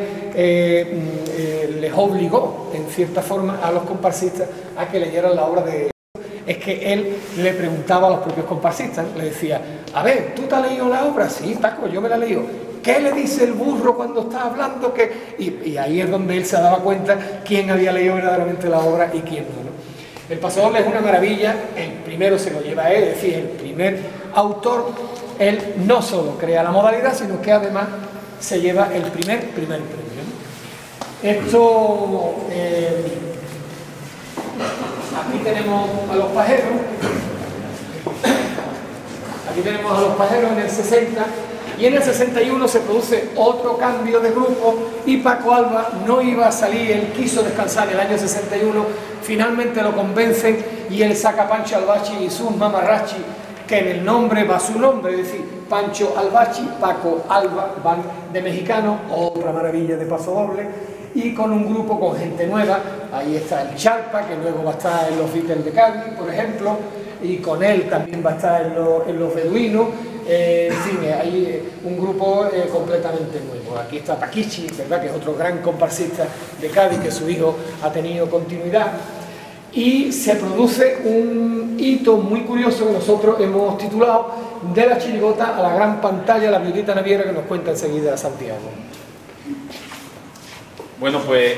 obligó en cierta forma a los comparsistas a que leyeran la obra de... Es que él le preguntaba a los propios comparsistas, le decía, a ver, ¿tú te has leído la obra? Sí, Paco, yo me la he leído. ¿Qué le dice el burro cuando está hablando? Y ahí es donde él se daba cuenta quién había leído verdaderamente la obra y quién no, ¿no? El pasodoble es una maravilla, el primero se lo lleva él, es decir, el primer autor. Él no solo crea la modalidad, sino que además se lleva el primer premio, ¿no? Esto... aquí tenemos a Los Pajeros. Aquí tenemos a Los Pajeros en el 60, y en el 61 se produce otro cambio de grupo y Paco Alba no iba a salir, él quiso descansar en el año 61, finalmente lo convencen y él saca Pancho Albachi y sus mamarrachi, que en el nombre va su nombre, es decir, Pancho Albachi, Paco Alba, van de mexicano, otra maravilla de pasodoble, y con un grupo con gente nueva. Ahí está el Charpa, que luego va a estar en los Beatles de Cádiz, por ejemplo, y con él también va a estar en los Beduinos. En fin, hay un grupo completamente nuevo. Aquí está Paquichi, ¿verdad?, que es otro gran comparsista de Cádiz, que su hijo ha tenido continuidad. Y se produce un hito muy curioso que nosotros hemos titulado De la chirigota a la gran pantalla, la viudita naviera, que nos cuenta enseguida Santiago. Bueno, pues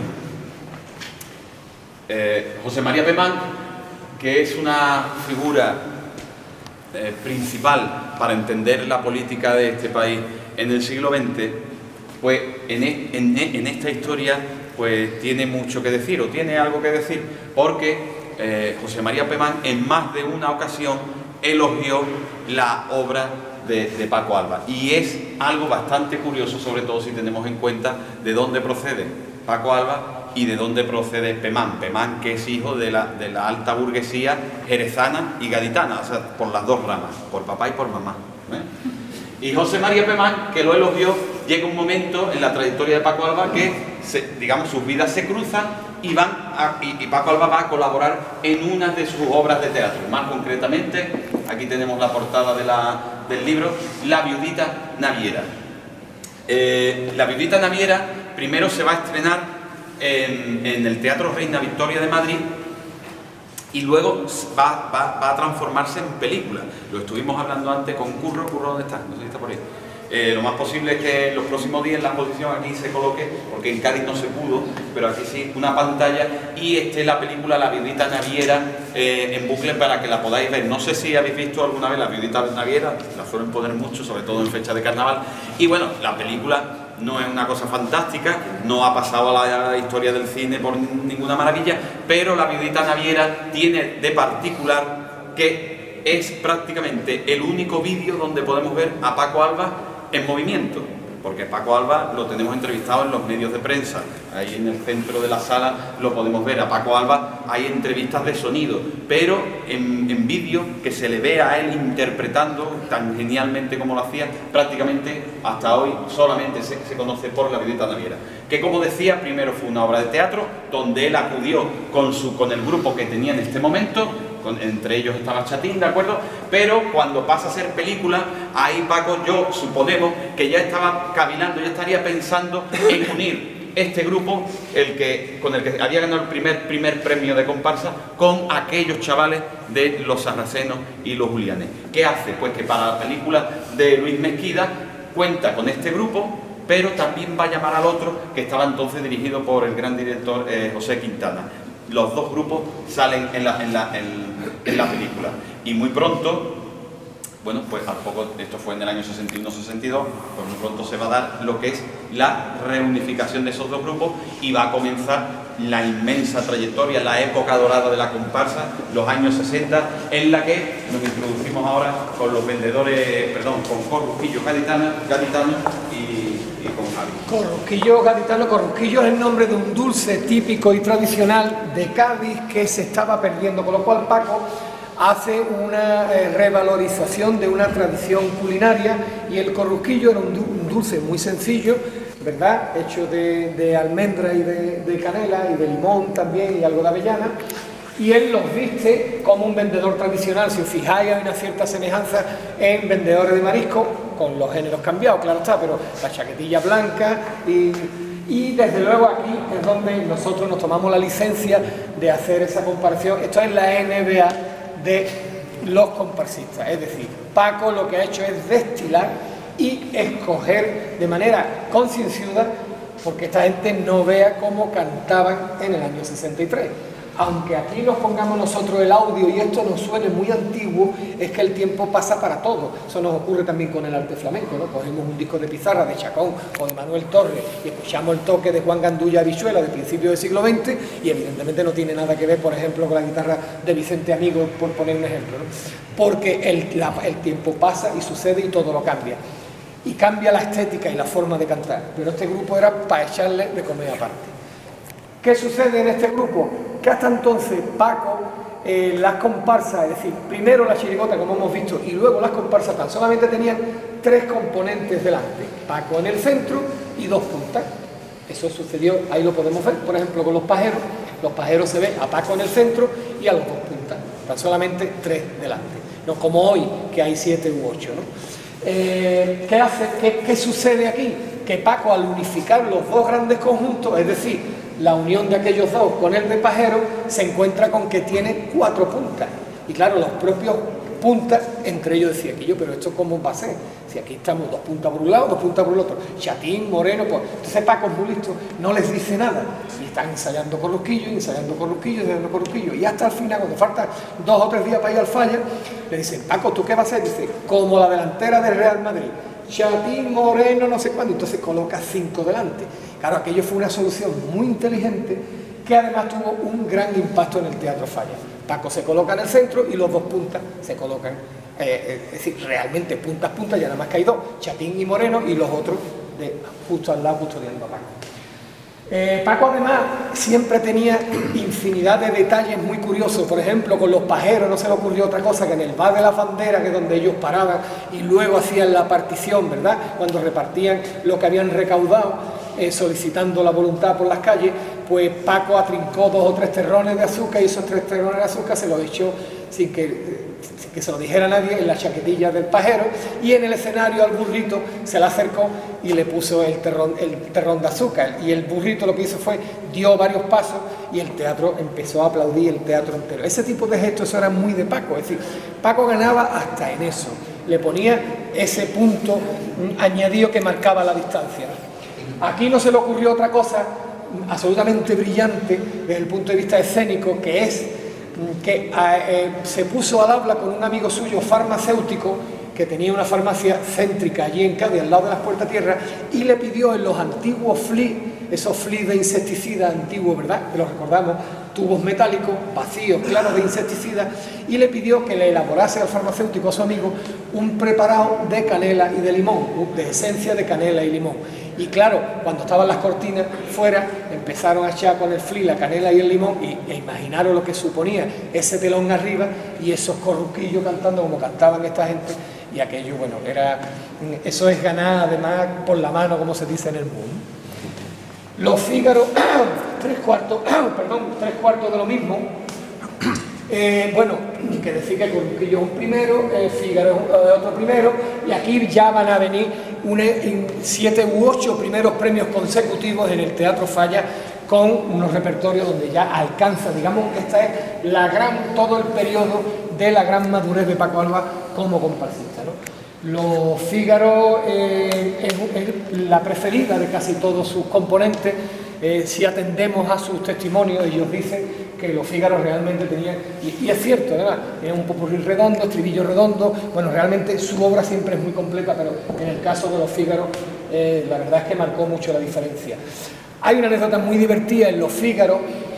José María Pemán, que es una figura principal para entender la política de este país en el siglo XX, pues en esta historia pues tiene mucho que decir, o tiene algo que decir, porque José María Pemán en más de una ocasión elogió la obra de Paco Alba, y es algo bastante curioso, sobre todo si tenemos en cuenta de dónde procede Paco Alba y de dónde procede Pemán, que es hijo de la alta burguesía jerezana y gaditana, o sea, por las dos ramas, por papá y por mamá, ¿eh? Y José María Pemán, que lo elogió, llega un momento en la trayectoria de Paco Alba que, digamos, sus vidas se cruzan y Paco Alba va a colaborar en una de sus obras de teatro. Más concretamente, aquí tenemos la portada del libro, La viudita naviera. La viudita naviera primero se va a estrenar en el Teatro Reina Victoria de Madrid y luego va a transformarse en película. Lo estuvimos hablando antes con Curro. ¿Curro dónde está? No sé si está por ahí. Lo más posible es que los próximos días la exposición aquí se coloque, porque en Cádiz no se pudo, pero aquí sí, una pantalla y esté la película La viudita naviera en bucle para que la podáis ver. No sé si habéis visto alguna vez La viudita naviera, la suelen poner mucho, sobre todo en fecha de carnaval. Y bueno, la película no es una cosa fantástica, no ha pasado a la historia del cine por ninguna maravilla, pero La viudita naviera tiene de particular que es prácticamente el único vídeo donde podemos ver a Paco Alba en movimiento, porque Paco Alba lo tenemos entrevistado en los medios de prensa, ahí en el centro de la sala lo podemos ver. A Paco Alba hay entrevistas de sonido, pero en vídeo que se le ve a él interpretando tan genialmente como lo hacía, prácticamente hasta hoy solamente se conoce por La viudita naviera, que como decía, primero fue una obra de teatro donde él acudió con el grupo que tenía en este momento. Entre ellos estaba Chatín, ¿de acuerdo? Pero cuando pasa a ser película, ahí Paco, yo suponemos que ya estaba cavilando, ya estaría pensando en unir este grupo, con el que había ganado el primer premio de comparsa, con aquellos chavales de Los Sarracenos y Los Julianes. ¿Qué hace? Pues que para la película de Luis Mesquida cuenta con este grupo, pero también va a llamar al otro, que estaba entonces dirigido por el gran director José Quintana. Los dos grupos salen en la película y muy pronto, bueno, pues a poco, esto fue en el año 61-62, pues muy pronto se va a dar lo que es la reunificación de esos dos grupos y va a comenzar la inmensa trayectoria, la época dorada de la comparsa, los años 60, en la que nos introducimos ahora con los vendedores, perdón, con Corrusquillo Gaditano y con Javi. Corrusquillo Gaditano. Corrusquillo es el nombre de un dulce típico y tradicional de Cádiz que se estaba perdiendo, con lo cual Paco hace una revalorización de una tradición culinaria, y el corrusquillo era un dulce muy sencillo, ¿verdad?, hecho de almendra y de canela y de limón también y algo de avellana, y él los viste como un vendedor tradicional. Si os fijáis, hay una cierta semejanza en vendedores de marisco, con los géneros cambiados, claro está, pero la chaquetilla blanca y desde luego aquí es donde nosotros nos tomamos la licencia de hacer esa comparación. Esto es la NBA de los comparsistas, es decir, Paco lo que ha hecho es destilar y escoger de manera concienciuda, porque esta gente no vea cómo cantaban en el año 63. Aunque aquí nos pongamos nosotros el audio y esto nos suene muy antiguo, es que el tiempo pasa para todo. Eso nos ocurre también con el arte flamenco, ¿no? Cogemos un disco de Pizarra, de Chacón o de Manuel Torres y escuchamos el toque de Juan Gandulla Habichuela de principios del siglo XX y evidentemente no tiene nada que ver, por ejemplo, con la guitarra de Vicente Amigo, por poner un ejemplo, ¿no? Porque el tiempo pasa y sucede y todo lo cambia. Y cambia la estética y la forma de cantar. Pero este grupo era para echarle de comer aparte. ¿Qué sucede en este grupo? Que hasta entonces Paco, las comparsas, es decir, primero la chirigota, como hemos visto, y luego las comparsas tan solamente tenían tres componentes delante. Paco en el centro y dos puntas. Eso sucedió, ahí lo podemos ver, por ejemplo, con los pajeros. Los pajeros se ve a Paco en el centro y a los dos puntas. Tan solamente tres delante. No como hoy, que hay 7 u 8, ¿no? ¿Qué sucede aquí? Que Paco, al unificar los dos grandes conjuntos, es decir, la unión de aquellos dos con el de pajero, se encuentra con que tiene 4 puntas. Y claro, los propios puntas, entre ellos decía que pero ¿esto cómo va a ser? Si aquí estamos 2 puntas por un lado, 2 puntas por el otro, Chatín, Moreno, pues entonces Paco es muy listo, no les dice nada. Y están ensayando corrusquillo, y hasta el final, cuando faltan 2 o 3 días para ir al Falla, le dicen, Paco, ¿tú qué vas a hacer? Dice, como la delantera del Real Madrid. Chatín, Moreno, no sé cuándo, entonces coloca 5 delante. Claro, aquello fue una solución muy inteligente que además tuvo un gran impacto en el Teatro Falla. Paco se coloca en el centro y los dos puntas se colocan, es decir, realmente puntas, ya nada más que hay 2, Chatín y Moreno, y los otros justo al lado, custodiando a Paco. Paco además siempre tenía infinidad de detalles muy curiosos. Por ejemplo, con los pajeros no se le ocurrió otra cosa que en el bar de la Bandera, que es donde ellos paraban y luego hacían la partición, ¿verdad?, cuando repartían lo que habían recaudado, solicitando la voluntad por las calles, pues Paco atrincó 2 o 3 terrones de azúcar y esos 3 terrones de azúcar se los echó sin que se lo dijera nadie en la chaquetilla del pajero, y en el escenario al burrito se le acercó y le puso el terrón de azúcar, y el burrito lo que hizo fue dio varios pasos y el teatro empezó a aplaudir, el teatro entero. Ese tipo de gestos, eso era muy de Paco, es decir, Paco ganaba hasta en eso, le ponía ese punto añadido que marcaba la distancia. Aquí no se le ocurrió otra cosa absolutamente brillante desde el punto de vista escénico, que es que se puso al habla con un amigo suyo farmacéutico que tenía una farmacia céntrica allí en Cádiz, al lado de las Puertas Tierra, y le pidió en los antiguos flis, esos flis de insecticida antiguos, ¿verdad?, que los recordamos, tubos metálicos, vacíos, claros, de insecticida, y le pidió que le elaborase al farmacéutico, a su amigo, un preparado de canela y de limón, de esencia de canela y limón. Y claro, cuando estaban las cortinas fuera, empezaron a echar con el flis la canela y el limón, e imaginaron lo que suponía ese telón arriba y esos corruquillos cantando como cantaban esta gente, y aquello, bueno, eso es ganar además por la mano, como se dice en el mundo. Los Fígaros, 3/4 de lo mismo. Bueno, ni que decir que el Corruquillo es un primero, el Fígaro es otro primero, y aquí ya van a venir 7 u 8 primeros premios consecutivos en el Teatro Falla, con unos repertorios donde ya alcanza, digamos, esta es todo el periodo de la gran madurez de Paco Alba como comparsista, ¿no? Los Fígaros es la preferida de casi todos sus componentes. Si atendemos a sus testimonios, ellos dicen que los Fígaros realmente tenían, y es cierto, ¿verdad?, tenían un popurrí redondo, estribillo redondo. Bueno, realmente su obra siempre es muy completa, pero en el caso de los Fígaros, la verdad es que marcó mucho la diferencia. Hay una anécdota muy divertida en los Fígaros,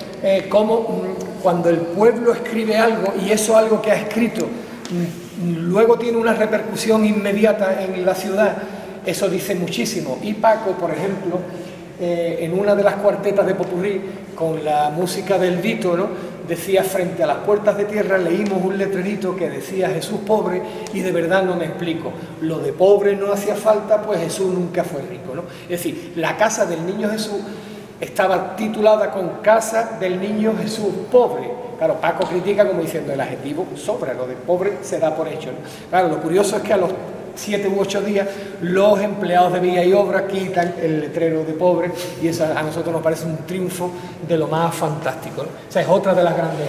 como cuando el pueblo escribe algo, y eso algo que ha escrito luego tiene una repercusión inmediata en la ciudad, eso dice muchísimo. Y Paco, por ejemplo, en una de las cuartetas de popurrí, con la música del Vito, ¿no?, decía: frente a las puertas de tierra leímos un letrerito que decía Jesús pobre, y de verdad no me explico, lo de pobre no hacía falta, pues Jesús nunca fue rico, ¿no? Es decir, la casa del niño Jesús estaba titulada con Casa del Niño Jesús Pobre. Claro, Paco critica como diciendo el adjetivo sobra, lo de pobre se da por hecho, ¿no? Claro, lo curioso es que a los 7 u 8 días los empleados de Vía y Obra quitan el letrero de pobre, y eso a nosotros nos parece un triunfo de lo más fantástico, ¿no? O sea, es otra de las grandes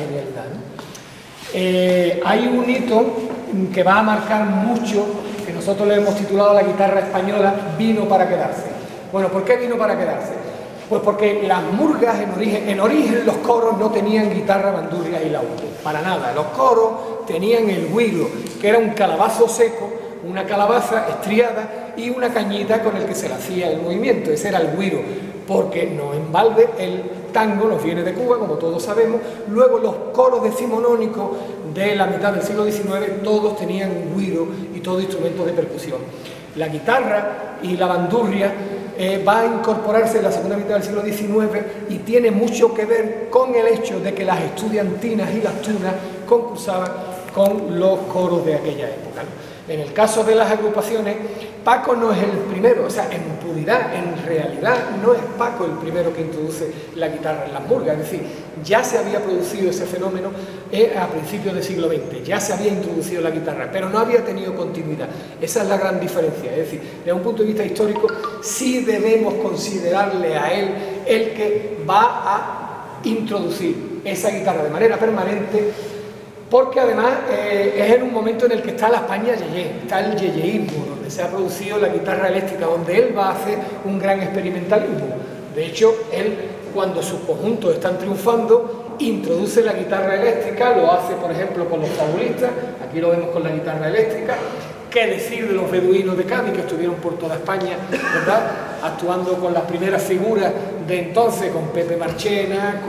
genialidades, ¿no? Hay un hito que va a marcar mucho, que nosotros le hemos titulado La guitarra española vino para quedarse. Bueno, ¿por qué vino para quedarse? Pues porque las murgas en origen los coros no tenían guitarra, bandurria y laúd, para nada. Los coros tenían el güiro, que era un calabazo seco, una calabaza estriada y una cañita con el que se le hacía el movimiento. Ese era el güiro, porque no en balde el tango nos viene de Cuba, como todos sabemos. Luego los coros decimonónicos de la mitad del siglo XIX todos tenían güiro y todo instrumento de percusión. La guitarra y la bandurria va a incorporarse en la segunda mitad del siglo XIX, y tiene mucho que ver con el hecho de que las estudiantinas y las tunas concursaban con los coros de aquella época, ¿no? En el caso de las agrupaciones, Paco no es el primero, o sea, en puridad, en realidad, no es Paco el primero que introduce la guitarra en las murgas. Es decir, ya se había producido ese fenómeno a principios del siglo XX, ya se había introducido la guitarra, pero no había tenido continuidad. Esa es la gran diferencia. Es decir, desde un punto de vista histórico, sí debemos considerarle a él el que va a introducir esa guitarra de manera permanente, porque además es en un momento en el que está la España yeye, está el yeyeísmo, donde se ha producido la guitarra eléctrica, donde él va a hacer un gran experimentalismo. De hecho, él, cuando sus conjuntos están triunfando, introduce la guitarra eléctrica, lo hace, por ejemplo, con los fabulistas, aquí lo vemos con la guitarra eléctrica. ¿Qué decir de los beduinos de Cádiz, que estuvieron por toda España, ¿verdad?, actuando con las primeras figuras de entonces, con Pepe Marchena,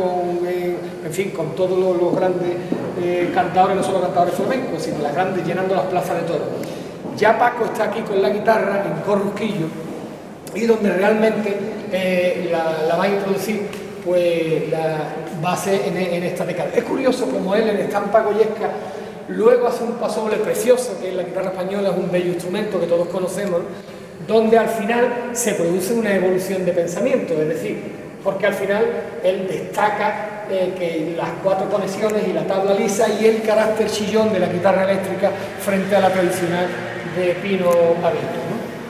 en fin, con todos los grandes cantadores, no solo cantadores flamencos, sino las grandes, llenando las plazas de todo. Ya Paco está aquí con la guitarra en Corrusquillo, y donde realmente la va a introducir pues la base en esta década. Es curioso como él en estampa goyesca luego hace un pasodoble precioso, que es la guitarra española, es un bello instrumento que todos conocemos, donde al final se produce una evolución de pensamiento, es decir, porque al final él destaca que las 4 conexiones y la tabla lisa y el carácter chillón de la guitarra eléctrica frente a la tradicional de pino abierto,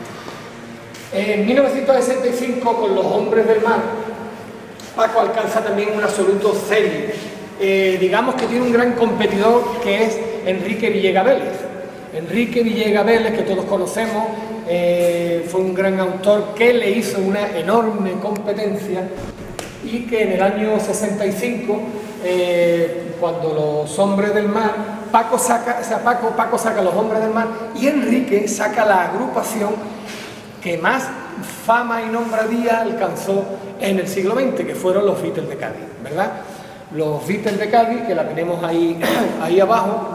¿no? En 1965, con Los Hombres del Mar, Paco alcanza también un absoluto cenit. Digamos que tiene un gran competidor que es Enrique Villega Vélez. Enrique Villega Vélez, que todos conocemos, fue un gran autor que le hizo una enorme competencia y que en el año 65, cuando Los Hombres del Mar, Paco saca Los Hombres del Mar y Enrique saca la agrupación que más fama y nombradía alcanzó en el siglo XX, que fueron los Beatles de Cádiz, ¿verdad? Los Beatles de Cádiz, que la tenemos ahí abajo.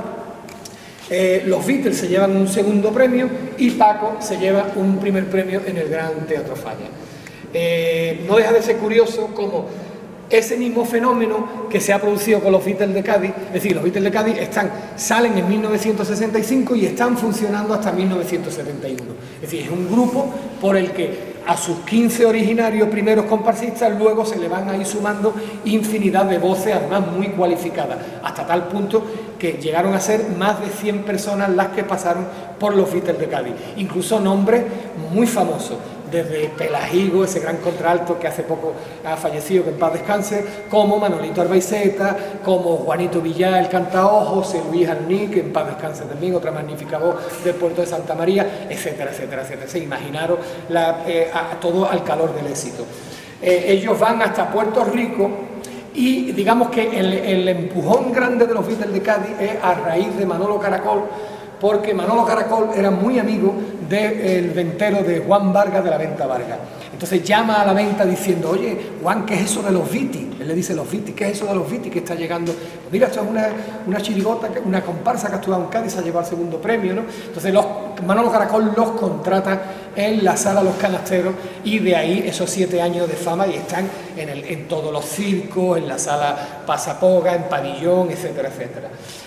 Los Beatles se llevan un segundo premio y Paco se lleva un primer premio en el Gran Teatro Falla. No deja de ser curioso como ese mismo fenómeno que se ha producido con los Beatles de Cádiz, es decir, los Beatles de Cádiz salen en 1965 y están funcionando hasta 1971. Es decir, es un grupo por el que a sus 15 originarios primeros comparsistas luego se le van a ir sumando infinidad de voces, además muy cualificadas, hasta tal punto que llegaron a ser más de 100 personas las que pasaron por los Beatles de Cádiz, incluso nombres muy famosos, desde Pelajigo, ese gran contralto que hace poco ha fallecido, que en paz descanse, como Manolito Arbaiceta, como Juanito Villar, el cantaojo, José Luis Arní, que en paz descanse también, otra magnífica voz del puerto de Santa María, etcétera, etcétera, etcétera. Se imaginaron todo al calor del éxito. Ellos van hasta Puerto Rico y digamos que el empujón grande de los Beatles de Cádiz es a raíz de Manolo Caracol, porque Manolo Caracol era muy amigo del ventero de Juan Vargas, de la Venta Vargas. Entonces llama a la venta diciendo: oye, Juan, ¿qué es eso de los Viti? Él le dice: los Viti, ¿qué es eso de los Viti que está llegando? Pues mira, esto es una chirigota, una comparsa que ha actuado en Cádiz, se ha llevado el segundo premio, ¿no? Entonces Manolo Caracol los contrata en la sala Los Canasteros y de ahí esos 7 años de fama, y están en todos los circos, en la sala Pasapoga, en Pabellón, etcétera, etcétera.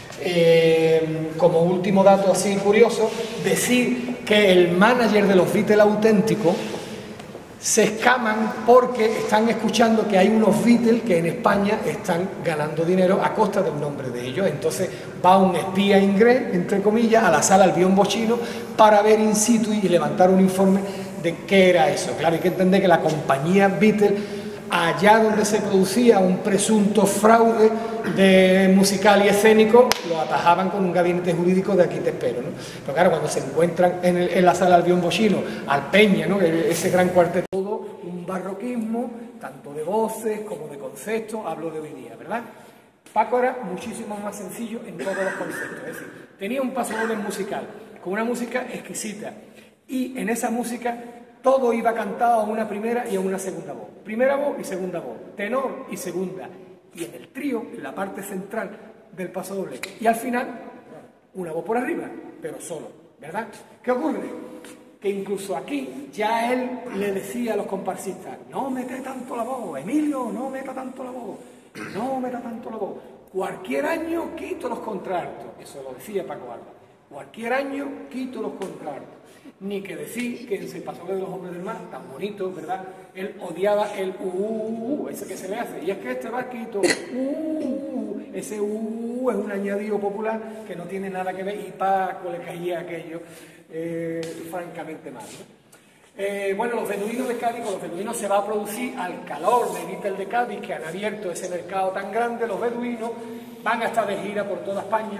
Como último dato así curioso, decir que el manager de los Beatles auténticos se escaman porque están escuchando que hay unos Beatles que en España están ganando dinero a costa del nombre de ellos. Entonces va un espía inglés, entre comillas, a la sala Albión Bochino para ver in situ y levantar un informe de qué era eso. Claro, hay que entender que la compañía Beatles, allá donde se producía un presunto fraude de musical y escénico, lo atajaban con un gabinete jurídico de aquí te espero, ¿no? Pero claro, cuando se encuentran en la sala Albión Bochino, al Peña, ¿no? Ese gran cuarteto, todo un barroquismo, tanto de voces como de conceptos, hablo de hoy día, ¿verdad? Paco era muchísimo más sencillo en todos los conceptos, es decir, tenía un pasodoble musical, con una música exquisita, y en esa música todo iba cantado a una primera y a una segunda voz. Primera voz y segunda voz, tenor y segunda. Y en el trío, en la parte central del pasodoble. Y al final, una voz por arriba, pero solo, ¿verdad? ¿Qué ocurre? Que incluso aquí ya él le decía a los comparsistas: no mete tanto la voz, Emilio, no meta tanto la voz, no meta tanto la voz. Cualquier año quito los contraltos. Eso lo decía Paco Alba. Cualquier año quito los contraltos. Ni que decir que se pasó de Los Hombres del Mar, tan bonito, ¿verdad? Él odiaba el ese que se le hace. Y es que este vasquito, ese es un añadido popular que no tiene nada que ver, y Paco le caía aquello francamente mal, ¿no? Bueno, los beduinos de Cádiz, con los beduinos se va a producir al calor de Beatles de Cádiz, que han abierto ese mercado tan grande. Los beduinos van a estar de gira por toda España,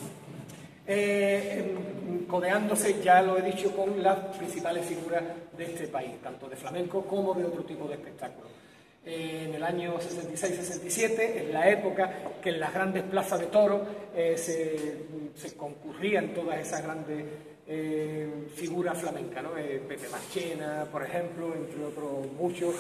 codeándose, ya lo he dicho, con las principales figuras de este país, tanto de flamenco como de otro tipo de espectáculos. En el año 66-67, es la época que en las grandes plazas de toros se concurrían todas esas grandes figuras flamencas, ¿no? Pepe Marchena, por ejemplo, entre otros muchos,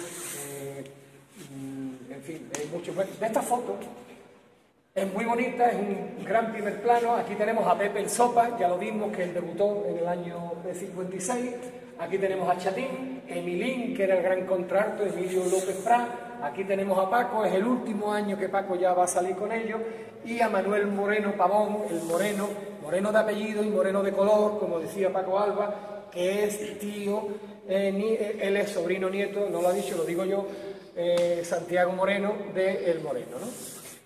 en fin, muchos. De esta foto es muy bonita, es un gran primer plano. Aquí tenemos a Pepe el Sopa, ya lo vimos que él debutó en el año 56. Aquí tenemos a Chatín, Emilín, que era el gran contralto, Emilio López Prat. Aquí tenemos a Paco, es el último año que Paco ya va a salir con ellos, y a Manuel Moreno Pavón, el Moreno, Moreno de apellido y Moreno de color, como decía Paco Alba, que es tío, él es sobrino nieto, no lo ha dicho, lo digo yo, Santiago Moreno de El Moreno, ¿no?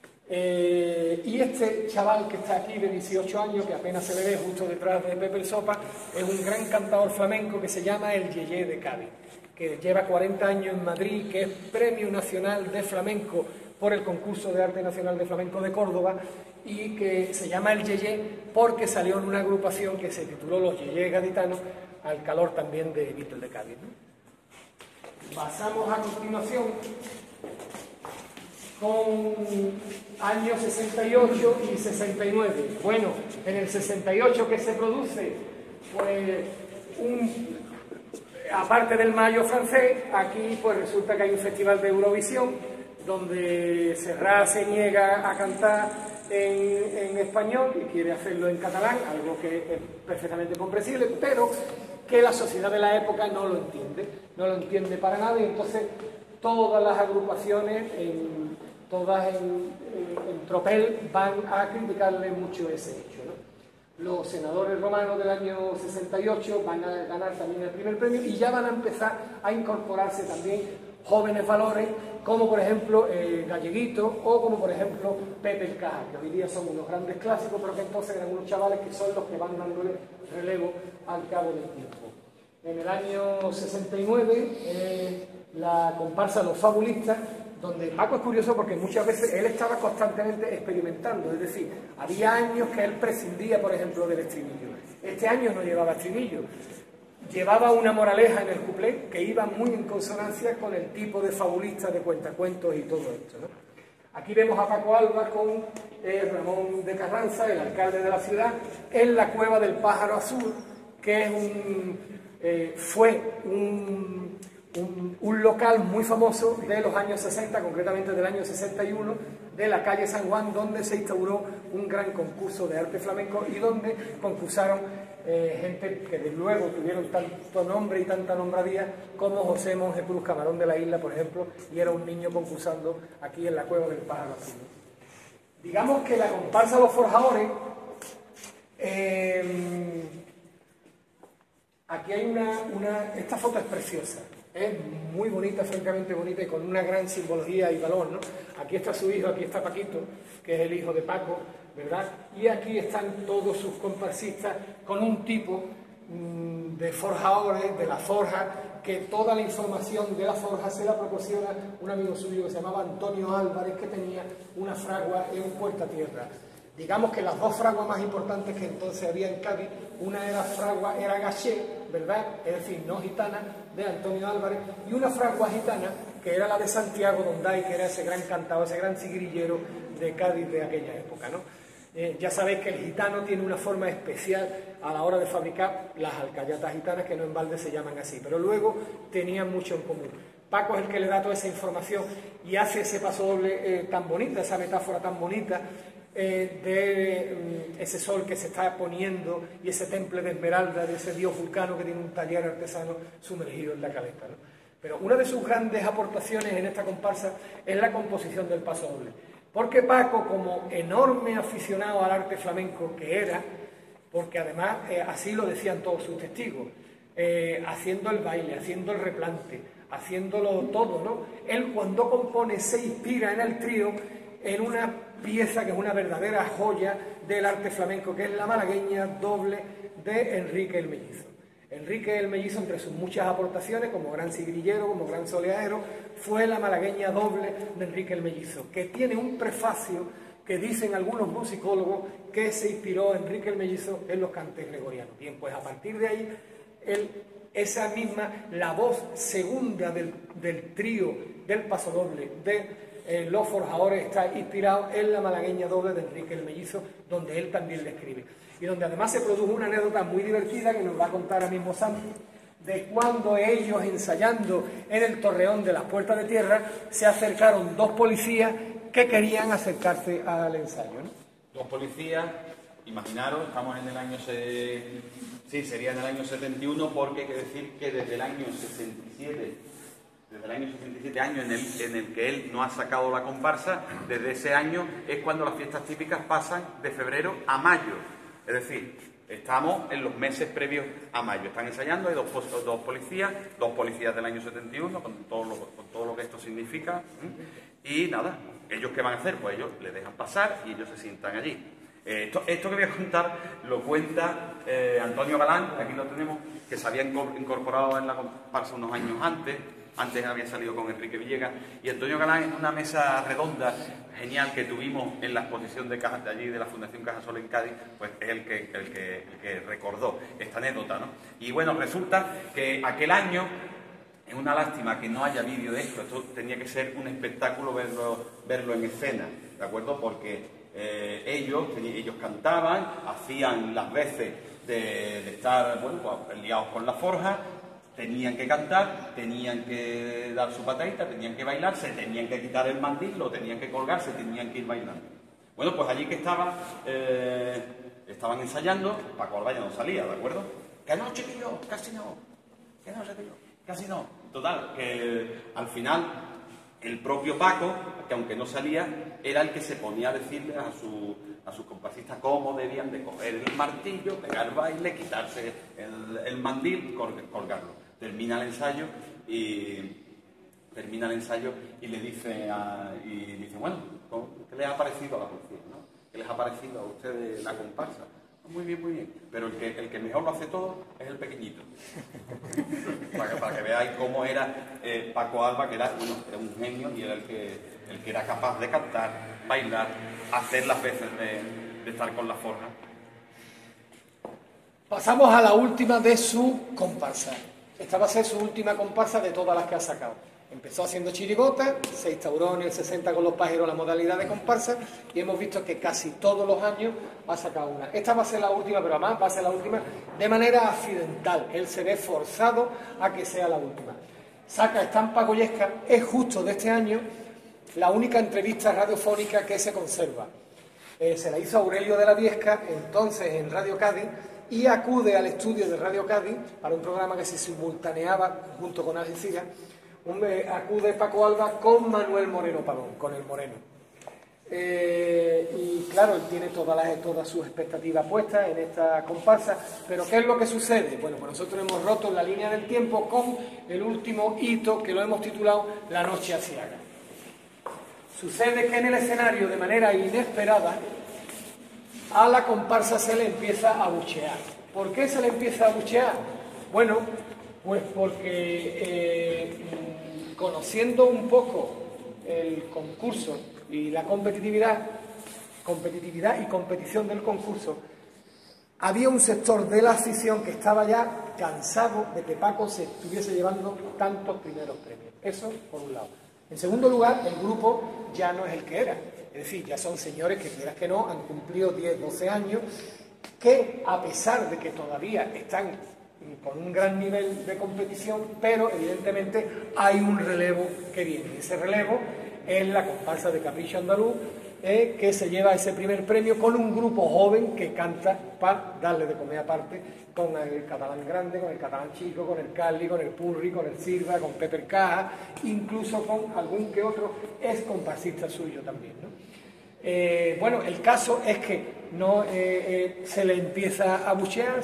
Y este chaval que está aquí de 18 años, que apenas se le ve justo detrás de Pepe el Sopa, es un gran cantador flamenco que se llama el Yeye de Cádiz, que lleva 40 años en Madrid, que es Premio Nacional de Flamenco por el Concurso de Arte Nacional de Flamenco de Córdoba, y que se llama el Yeye porque salió en una agrupación que se tituló Los Yeye Gaditanos, al calor también de Víctor de Cádiz, ¿no? Pasamos a continuación con años 68 y 69. Bueno, en el 68, ¿qué se produce? Pues aparte del Mayo francés, aquí pues resulta que hay un festival de Eurovisión donde Serrat se niega a cantar en español y quiere hacerlo en catalán, algo que es perfectamente comprensible, pero que la sociedad de la época no lo entiende para nada, y entonces todas las agrupaciones, todas en tropel, van a criticarle mucho ese hecho, ¿no? Los senadores romanos del año 68 van a ganar también el primer premio, y ya van a empezar a incorporarse también jóvenes valores, como por ejemplo Galleguito, o como por ejemplo Pepe el Caja, que hoy día son unos grandes clásicos, pero que entonces eran unos chavales que son los que van dándole relevo al cabo del tiempo. En el año 69, la comparsa Los Fabulistas, donde Paco es curioso porque muchas veces él estaba constantemente experimentando, es decir, había años que él prescindía, por ejemplo, del estribillo. Este año no llevaba estribillo, llevaba una moraleja en el cuplé que iba muy en consonancia con el tipo de fabulista de cuentacuentos y todo esto, ¿no? Aquí vemos a Paco Alba con Ramón de Carranza, el alcalde de la ciudad, en la Cueva del Pájaro Azul, que es fue un local muy famoso de los años 60, concretamente del año 61, de la calle San Juan, donde se instauró un gran concurso de arte flamenco y donde concursaron gente que de luego tuvieron tanto nombre y tanta nombradía como José Monje Cruz, Camarón de la Isla, por ejemplo, y era un niño concursando aquí en la Cueva del Pájaro Azul. Digamos que la comparsa Los Forjadores, aquí hay esta foto es preciosa, es muy bonita, francamente bonita, y con una gran simbología y valor, ¿no? Aquí está su hijo, aquí está Paquito, que es el hijo de Paco, ¿verdad? Y aquí están todos sus comparsistas con un tipo de forjadores, de la forja, que toda la información de la forja se la proporciona un amigo suyo que se llamaba Antonio Álvarez, que tenía una fragua en un puerta-tierra. Digamos que las dos fraguas más importantes que entonces había en Cádiz, una era Gaché, ¿verdad? Es decir, no gitana, de Antonio Álvarez, y una fragua gitana, que era la de Santiago Donday, que era ese gran cantador, ese gran sigrillero de Cádiz de aquella época, ¿no? Ya sabéis que el gitano tiene una forma especial a la hora de fabricar las alcayatas gitanas, que no en balde se llaman así, pero luego tenían mucho en común. Paco es el que le da toda esa información y hace ese paso doble tan bonita, esa metáfora tan bonita, de ese sol que se está poniendo y ese temple de esmeralda de ese dios Vulcano que tiene un taller artesano sumergido en la caleta, ¿no? Pero una de sus grandes aportaciones en esta comparsa es la composición del paso doble, porque Paco, como enorme aficionado al arte flamenco que era, porque además así lo decían todos sus testigos, haciendo el baile, haciendo el replante, haciéndolo todo, ¿no? Él, cuando compone, se inspira en el trío en una pieza que es una verdadera joya del arte flamenco, que es la malagueña doble de Enrique el Mellizo. Enrique el Mellizo, entre sus muchas aportaciones, como gran sigrillero, como gran soleadero, fue la malagueña doble de Enrique el Mellizo, que tiene un prefacio que dicen algunos musicólogos que se inspiró Enrique el Mellizo en los cantes gregorianos. Bien, pues a partir de ahí, esa misma, la voz segunda del trío del pasodoble de Los Forjadores está inspirado en la malagueña doble de Enrique el Mellizo, donde él también le escribe. Y donde además se produjo una anécdota muy divertida que nos va a contar ahora mismo Santi, de cuando ellos, ensayando en el Torreón de las Puertas de Tierra, se acercaron dos policías que querían acercarse al ensayo, ¿no? Dos policías, imaginaros, estamos en el año Sí, sería en el año 71, porque hay que decir que desde el año 67, año en el que él no ha sacado la comparsa, desde ese año es cuando las fiestas típicas pasan de febrero a mayo. Es decir, estamos en los meses previos a mayo. Están ensayando, hay dos policías del año 71, con todo lo que esto significa. Y nada, ¿ellos qué van a hacer? Pues ellos les dejan pasar y ellos se sientan allí. Esto que voy a contar lo cuenta Antonio Galán, que aquí lo tenemos, que se había incorporado en la comparsa unos años antes había salido con Enrique Villegas, y Antonio Galán, en una mesa redonda genial que tuvimos en la exposición de allí de la Fundación Cajasol en Cádiz, pues es el que recordó esta anécdota, ¿no? Y bueno, resulta que aquel año, es una lástima que no haya vídeo de esto tenía que ser un espectáculo verlo en escena, ¿de acuerdo? Porque ellos cantaban, hacían las veces de estar, bueno, pues, liados con la forja, tenían que cantar, tenían que dar su patadita, tenían que bailar, se tenían que quitar el mandil, lo tenían que colgar, se tenían que ir bailando. Bueno, pues allí que estaban ensayando, Paco Alba ya no salía, ¿de acuerdo? Que no, chiquillo, casi no, que no, chiquillo, casi no. Total, que al final el propio Paco, que aunque no salía, era el que se ponía a decirle a sus comparsistas cómo debían de coger el martillo, pegar baile, quitarse el mandil, colgarlo. Termina el ensayo y le dice, bueno, ¿qué les ha parecido a la policía, ¿no? ¿Qué les ha parecido a ustedes la comparsa? Muy bien, muy bien. Pero el que mejor lo hace todo es el pequeñito. para que veáis cómo era Paco Alba, que era un genio y era el que era capaz de cantar, bailar, hacer las veces de estar con la forja. Pasamos a la última de su comparsa. Esta va a ser su última comparsa de todas las que ha sacado. Empezó haciendo chirigota, se instauró en el 60 con los pájaros la modalidad de comparsa y hemos visto que casi todos los años ha sacado una. Esta va a ser la última, pero además va a ser la última de manera accidental. Él se ve forzado a que sea la última. Saca Estampa Goyesca, es justo de este año la única entrevista radiofónica que se conserva. Se la hizo Aurelio de la Viesca, entonces en Radio Cádiz, y acude al estudio de Radio Cádiz para un programa que se simultaneaba junto con Algeciras. Acude Paco Alba con Manuel Moreno Pavón, con el Moreno. Y claro, él tiene todas sus expectativas puestas en esta comparsa, pero ¿qué es lo que sucede? Bueno, pues nosotros hemos roto la línea del tiempo con el último hito que lo hemos titulado La Noche Aciaga. Sucede que en el escenario, de manera inesperada, a la comparsa se le empieza a abuchear. ¿Por qué se le empieza a abuchear? Bueno, pues porque conociendo un poco el concurso y la competitividad y competición del concurso, había un sector de la afición que estaba ya cansado de que Paco se estuviese llevando tantos primeros premios. Eso por un lado. En segundo lugar, el grupo ya no es el que era. Es decir, ya son señores que, quieras que no, han cumplido 10, 12 años, que a pesar de que todavía están con un gran nivel de competición, pero evidentemente hay un relevo que viene. Ese relevo es la comparsa de Capricho Andaluz, que se lleva ese primer premio con un grupo joven que canta para darle de comer aparte con el catalán grande, con el catalán chico, con el Cali, con el Purri, con el Silva, con Pepe el Caja, incluso con algún que otro ex comparsista suyo también, ¿no? Bueno, el caso es que no se le empieza a abuchear,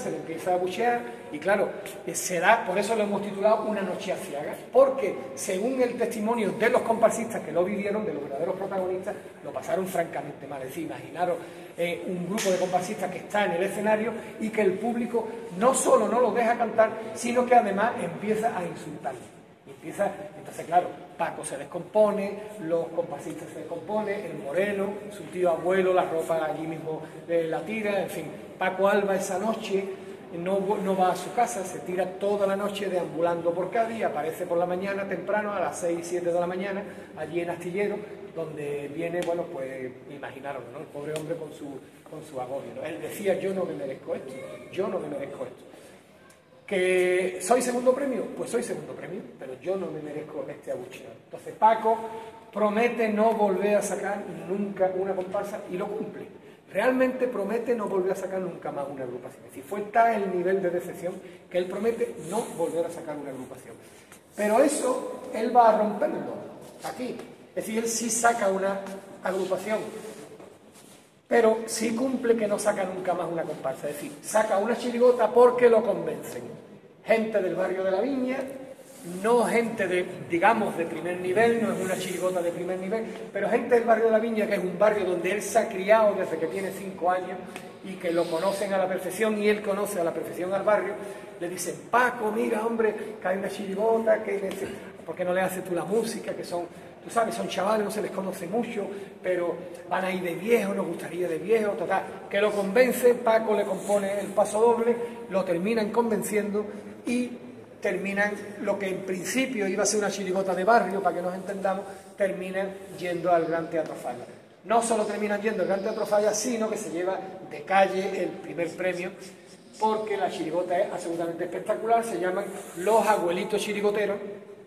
y claro, por eso lo hemos titulado Una Noche Aciaga, porque según el testimonio de los comparsistas que lo vivieron, de los verdaderos protagonistas, lo pasaron francamente mal. Es decir, imaginaros un grupo de comparsistas que está en el escenario y que el público no solo no los deja cantar, sino que además empieza a insultarlos. Entonces, claro, Paco se descompone, los comparsistas se descomponen, el Moreno, su tío abuelo, la ropa allí mismo la tira, en fin. Paco Alba esa noche no va a su casa, se tira toda la noche deambulando por Cádiz, aparece por la mañana temprano, a las 6, 7 de la mañana, allí en Astillero, donde viene, bueno, pues imaginaros, ¿no? El pobre hombre con su agobio, ¿no? Él decía, yo no me merezco esto. ¿Que soy segundo premio? Pues soy segundo premio, pero yo no me merezco este abucheo. Entonces Paco promete no volver a sacar nunca una comparsa y lo cumple. realmente promete no volver a sacar nunca más una agrupación. Es decir, fue tal el nivel de decepción que él promete no volver a sacar una agrupación. Pero eso, él va a romperlo aquí. Es decir, él sí saca una agrupación, pero sí cumple que no saca nunca más una comparsa. Es decir, saca una chirigota porque lo convencen. Gente del barrio de la Viña, no gente de, digamos, de primer nivel, no es una chirigota de primer nivel, pero gente del barrio de la Viña, que es un barrio donde él se ha criado desde que tiene 5 años y que lo conocen a la perfección y él conoce a la perfección al barrio, le dicen: Paco, mira, hombre, que hay una chirigota, ¿por qué no le haces tú la música? Que son, tú sabes, son chavales, no se les conoce mucho, pero van a ir de viejo, nos gustaría de viejo, total, que lo convence. Paco le compone el paso doble, lo terminan convenciendo y terminan lo que en principio iba a ser una chirigota de barrio, para que nos entendamos, terminan yendo al Gran Teatro Falla. No solo terminan yendo al Gran Teatro Falla, sino que se lleva de calle el primer premio, porque la chirigota es absolutamente espectacular. Se llaman Los Abuelitos Chirigoteros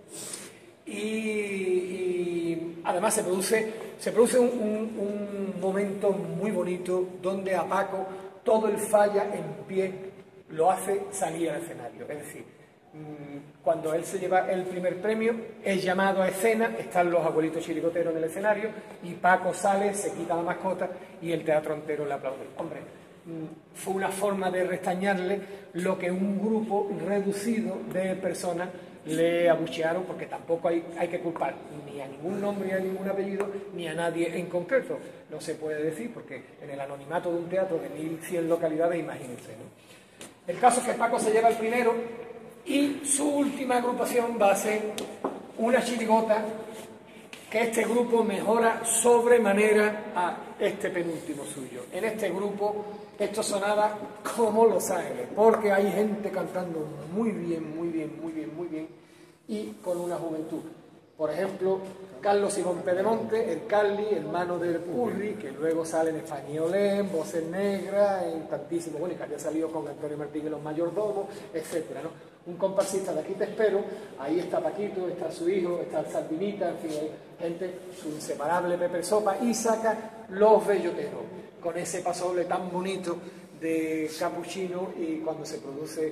y además se produce un momento muy bonito donde a Paco todo el Falla en pie lo hace salir al escenario. Es decir, cuando él se lleva el primer premio, es llamado a escena, están los abuelitos chirigoteros en el escenario y Paco sale, se quita la mascota y el teatro entero le aplaude. Hombre, fue una forma de restañarle lo que un grupo reducido de personas le abuchearon, porque tampoco hay que culpar ni a ningún nombre, ni a ningún apellido, ni a nadie en concreto. No se puede decir, porque en el anonimato de un teatro de 1100 localidades, imagínense, ¿no? El caso es que Paco se lleva el primero y su última agrupación va a ser una chirigota que este grupo mejora sobremanera a este penúltimo suyo. En este grupo esto sonaba como Los Ángeles, porque hay gente cantando muy bien, muy bien, muy bien, muy bien, y con una juventud. Por ejemplo, Carlos Simón Pedemonte, el Carli, hermano del Curri, que luego sale en Españolén, Voces Negras, en tantísimo, bueno, y que había salido con Antonio Martín y los Mayordomos, etcétera, ¿no? Un comparsista de Aquí te espero, ahí está Paquito, está su hijo, está el Sardinita, en fin, hay gente, su inseparable Pepe Sopa, y saca Los Belloteros, con ese pasoble tan bonito de Capuchino, y cuando se produce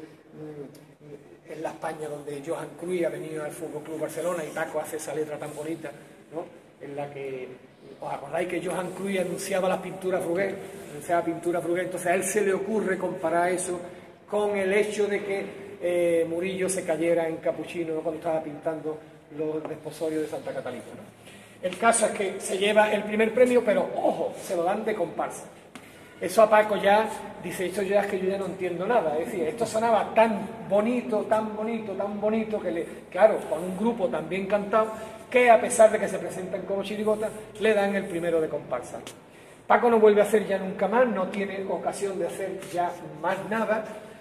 en la España donde Johan Cruyff ha venido al Fútbol Club Barcelona y Paco hace esa letra tan bonita, ¿no? En la que, ¿os acordáis que Johan Cruyff anunciaba la pintura Fruguet? Entonces a él se le ocurre comparar eso con el hecho de que Murillo se cayera en Capuchino, ¿no?, cuando estaba pintando los desposorios de Santa Catalina, ¿no? El caso es que se lleva el primer premio, pero ojo, se lo dan de comparsa. Eso a Paco ya dice: esto ya es que yo ya no entiendo nada. Es decir, esto sonaba tan bonito, tan bonito, tan bonito, que claro, con un grupo tan bien cantado, que a pesar de que se presentan como chirigotas, le dan el primero de comparsa. Paco no vuelve a hacer ya nunca más, no tiene ocasión de hacer ya más nada.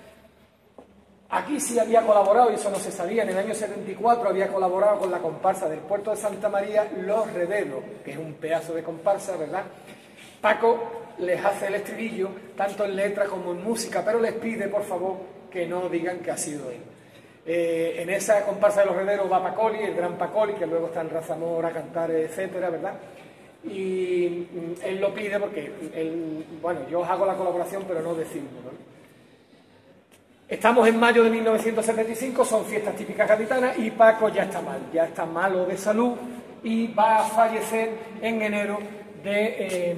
Aquí sí había colaborado, y eso no se sabía, en el año 74 había colaborado con la comparsa del Puerto de Santa María, Los Rederos, que es un pedazo de comparsa, ¿verdad? Paco les hace el estribillo, tanto en letra como en música, pero les pide, por favor, que no digan que ha sido él. En esa comparsa de Los Rederos va Pacoli, el gran Pacoli, que luego está en Razamora, Cantares, etcétera, ¿verdad? Y él lo pide porque, bueno, yo os hago la colaboración, pero no decirlo, ¿no? Estamos en mayo de 1975, son fiestas típicas gaditanas y Paco ya está malo de salud y va a fallecer en enero de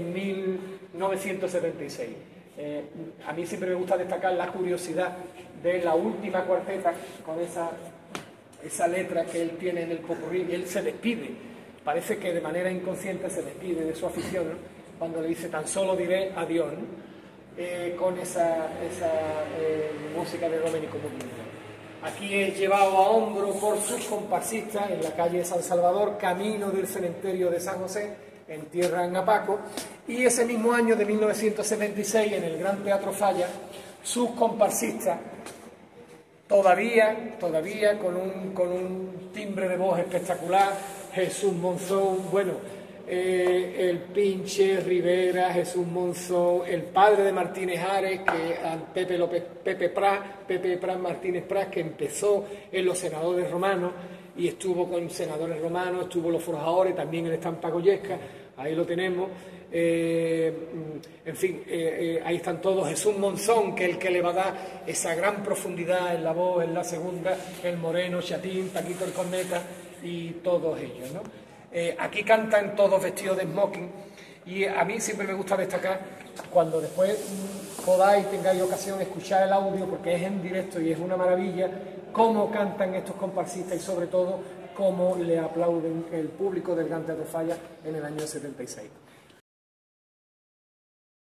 1976. A mí siempre me gusta destacar la curiosidad de la última cuarteta con esa letra que él tiene en el popurrí, y él se despide, parece que de manera inconsciente se despide de su afición, ¿no?, cuando le dice: tan solo diré adiós, ¿no?, con esa música de Domenico Modugno. Aquí es llevado a hombro por sus comparsistas en la calle de San Salvador, camino del cementerio de San José, entierran a Paco, y ese mismo año de 1976, en el Gran Teatro Falla, sus comparsistas, todavía con un timbre de voz espectacular, Jesús Monzón, bueno, el Pinche, Rivera, Jesús Monzón, el padre de Martínez Ares, Pepe Prat Martínez Prat, que empezó en los senadores romanos y estuvo con senadores romanos, estuvo en los forjadores, también en el Estampa Goyesca, ahí lo tenemos. En fin, ahí están todos. Jesús Monzón, que es el que le va a dar esa gran profundidad en la voz, en la segunda, el Moreno, Chatín, Paquito el Corneta y todos ellos, ¿no? Aquí cantan todos vestidos de smoking, y a mí siempre me gusta destacar, cuando después podáis, tengáis ocasión de escuchar el audio, porque es en directo y es una maravilla, cómo cantan estos comparsistas y sobre todo cómo le aplauden el público del Gran Teatro Falla en el año 76.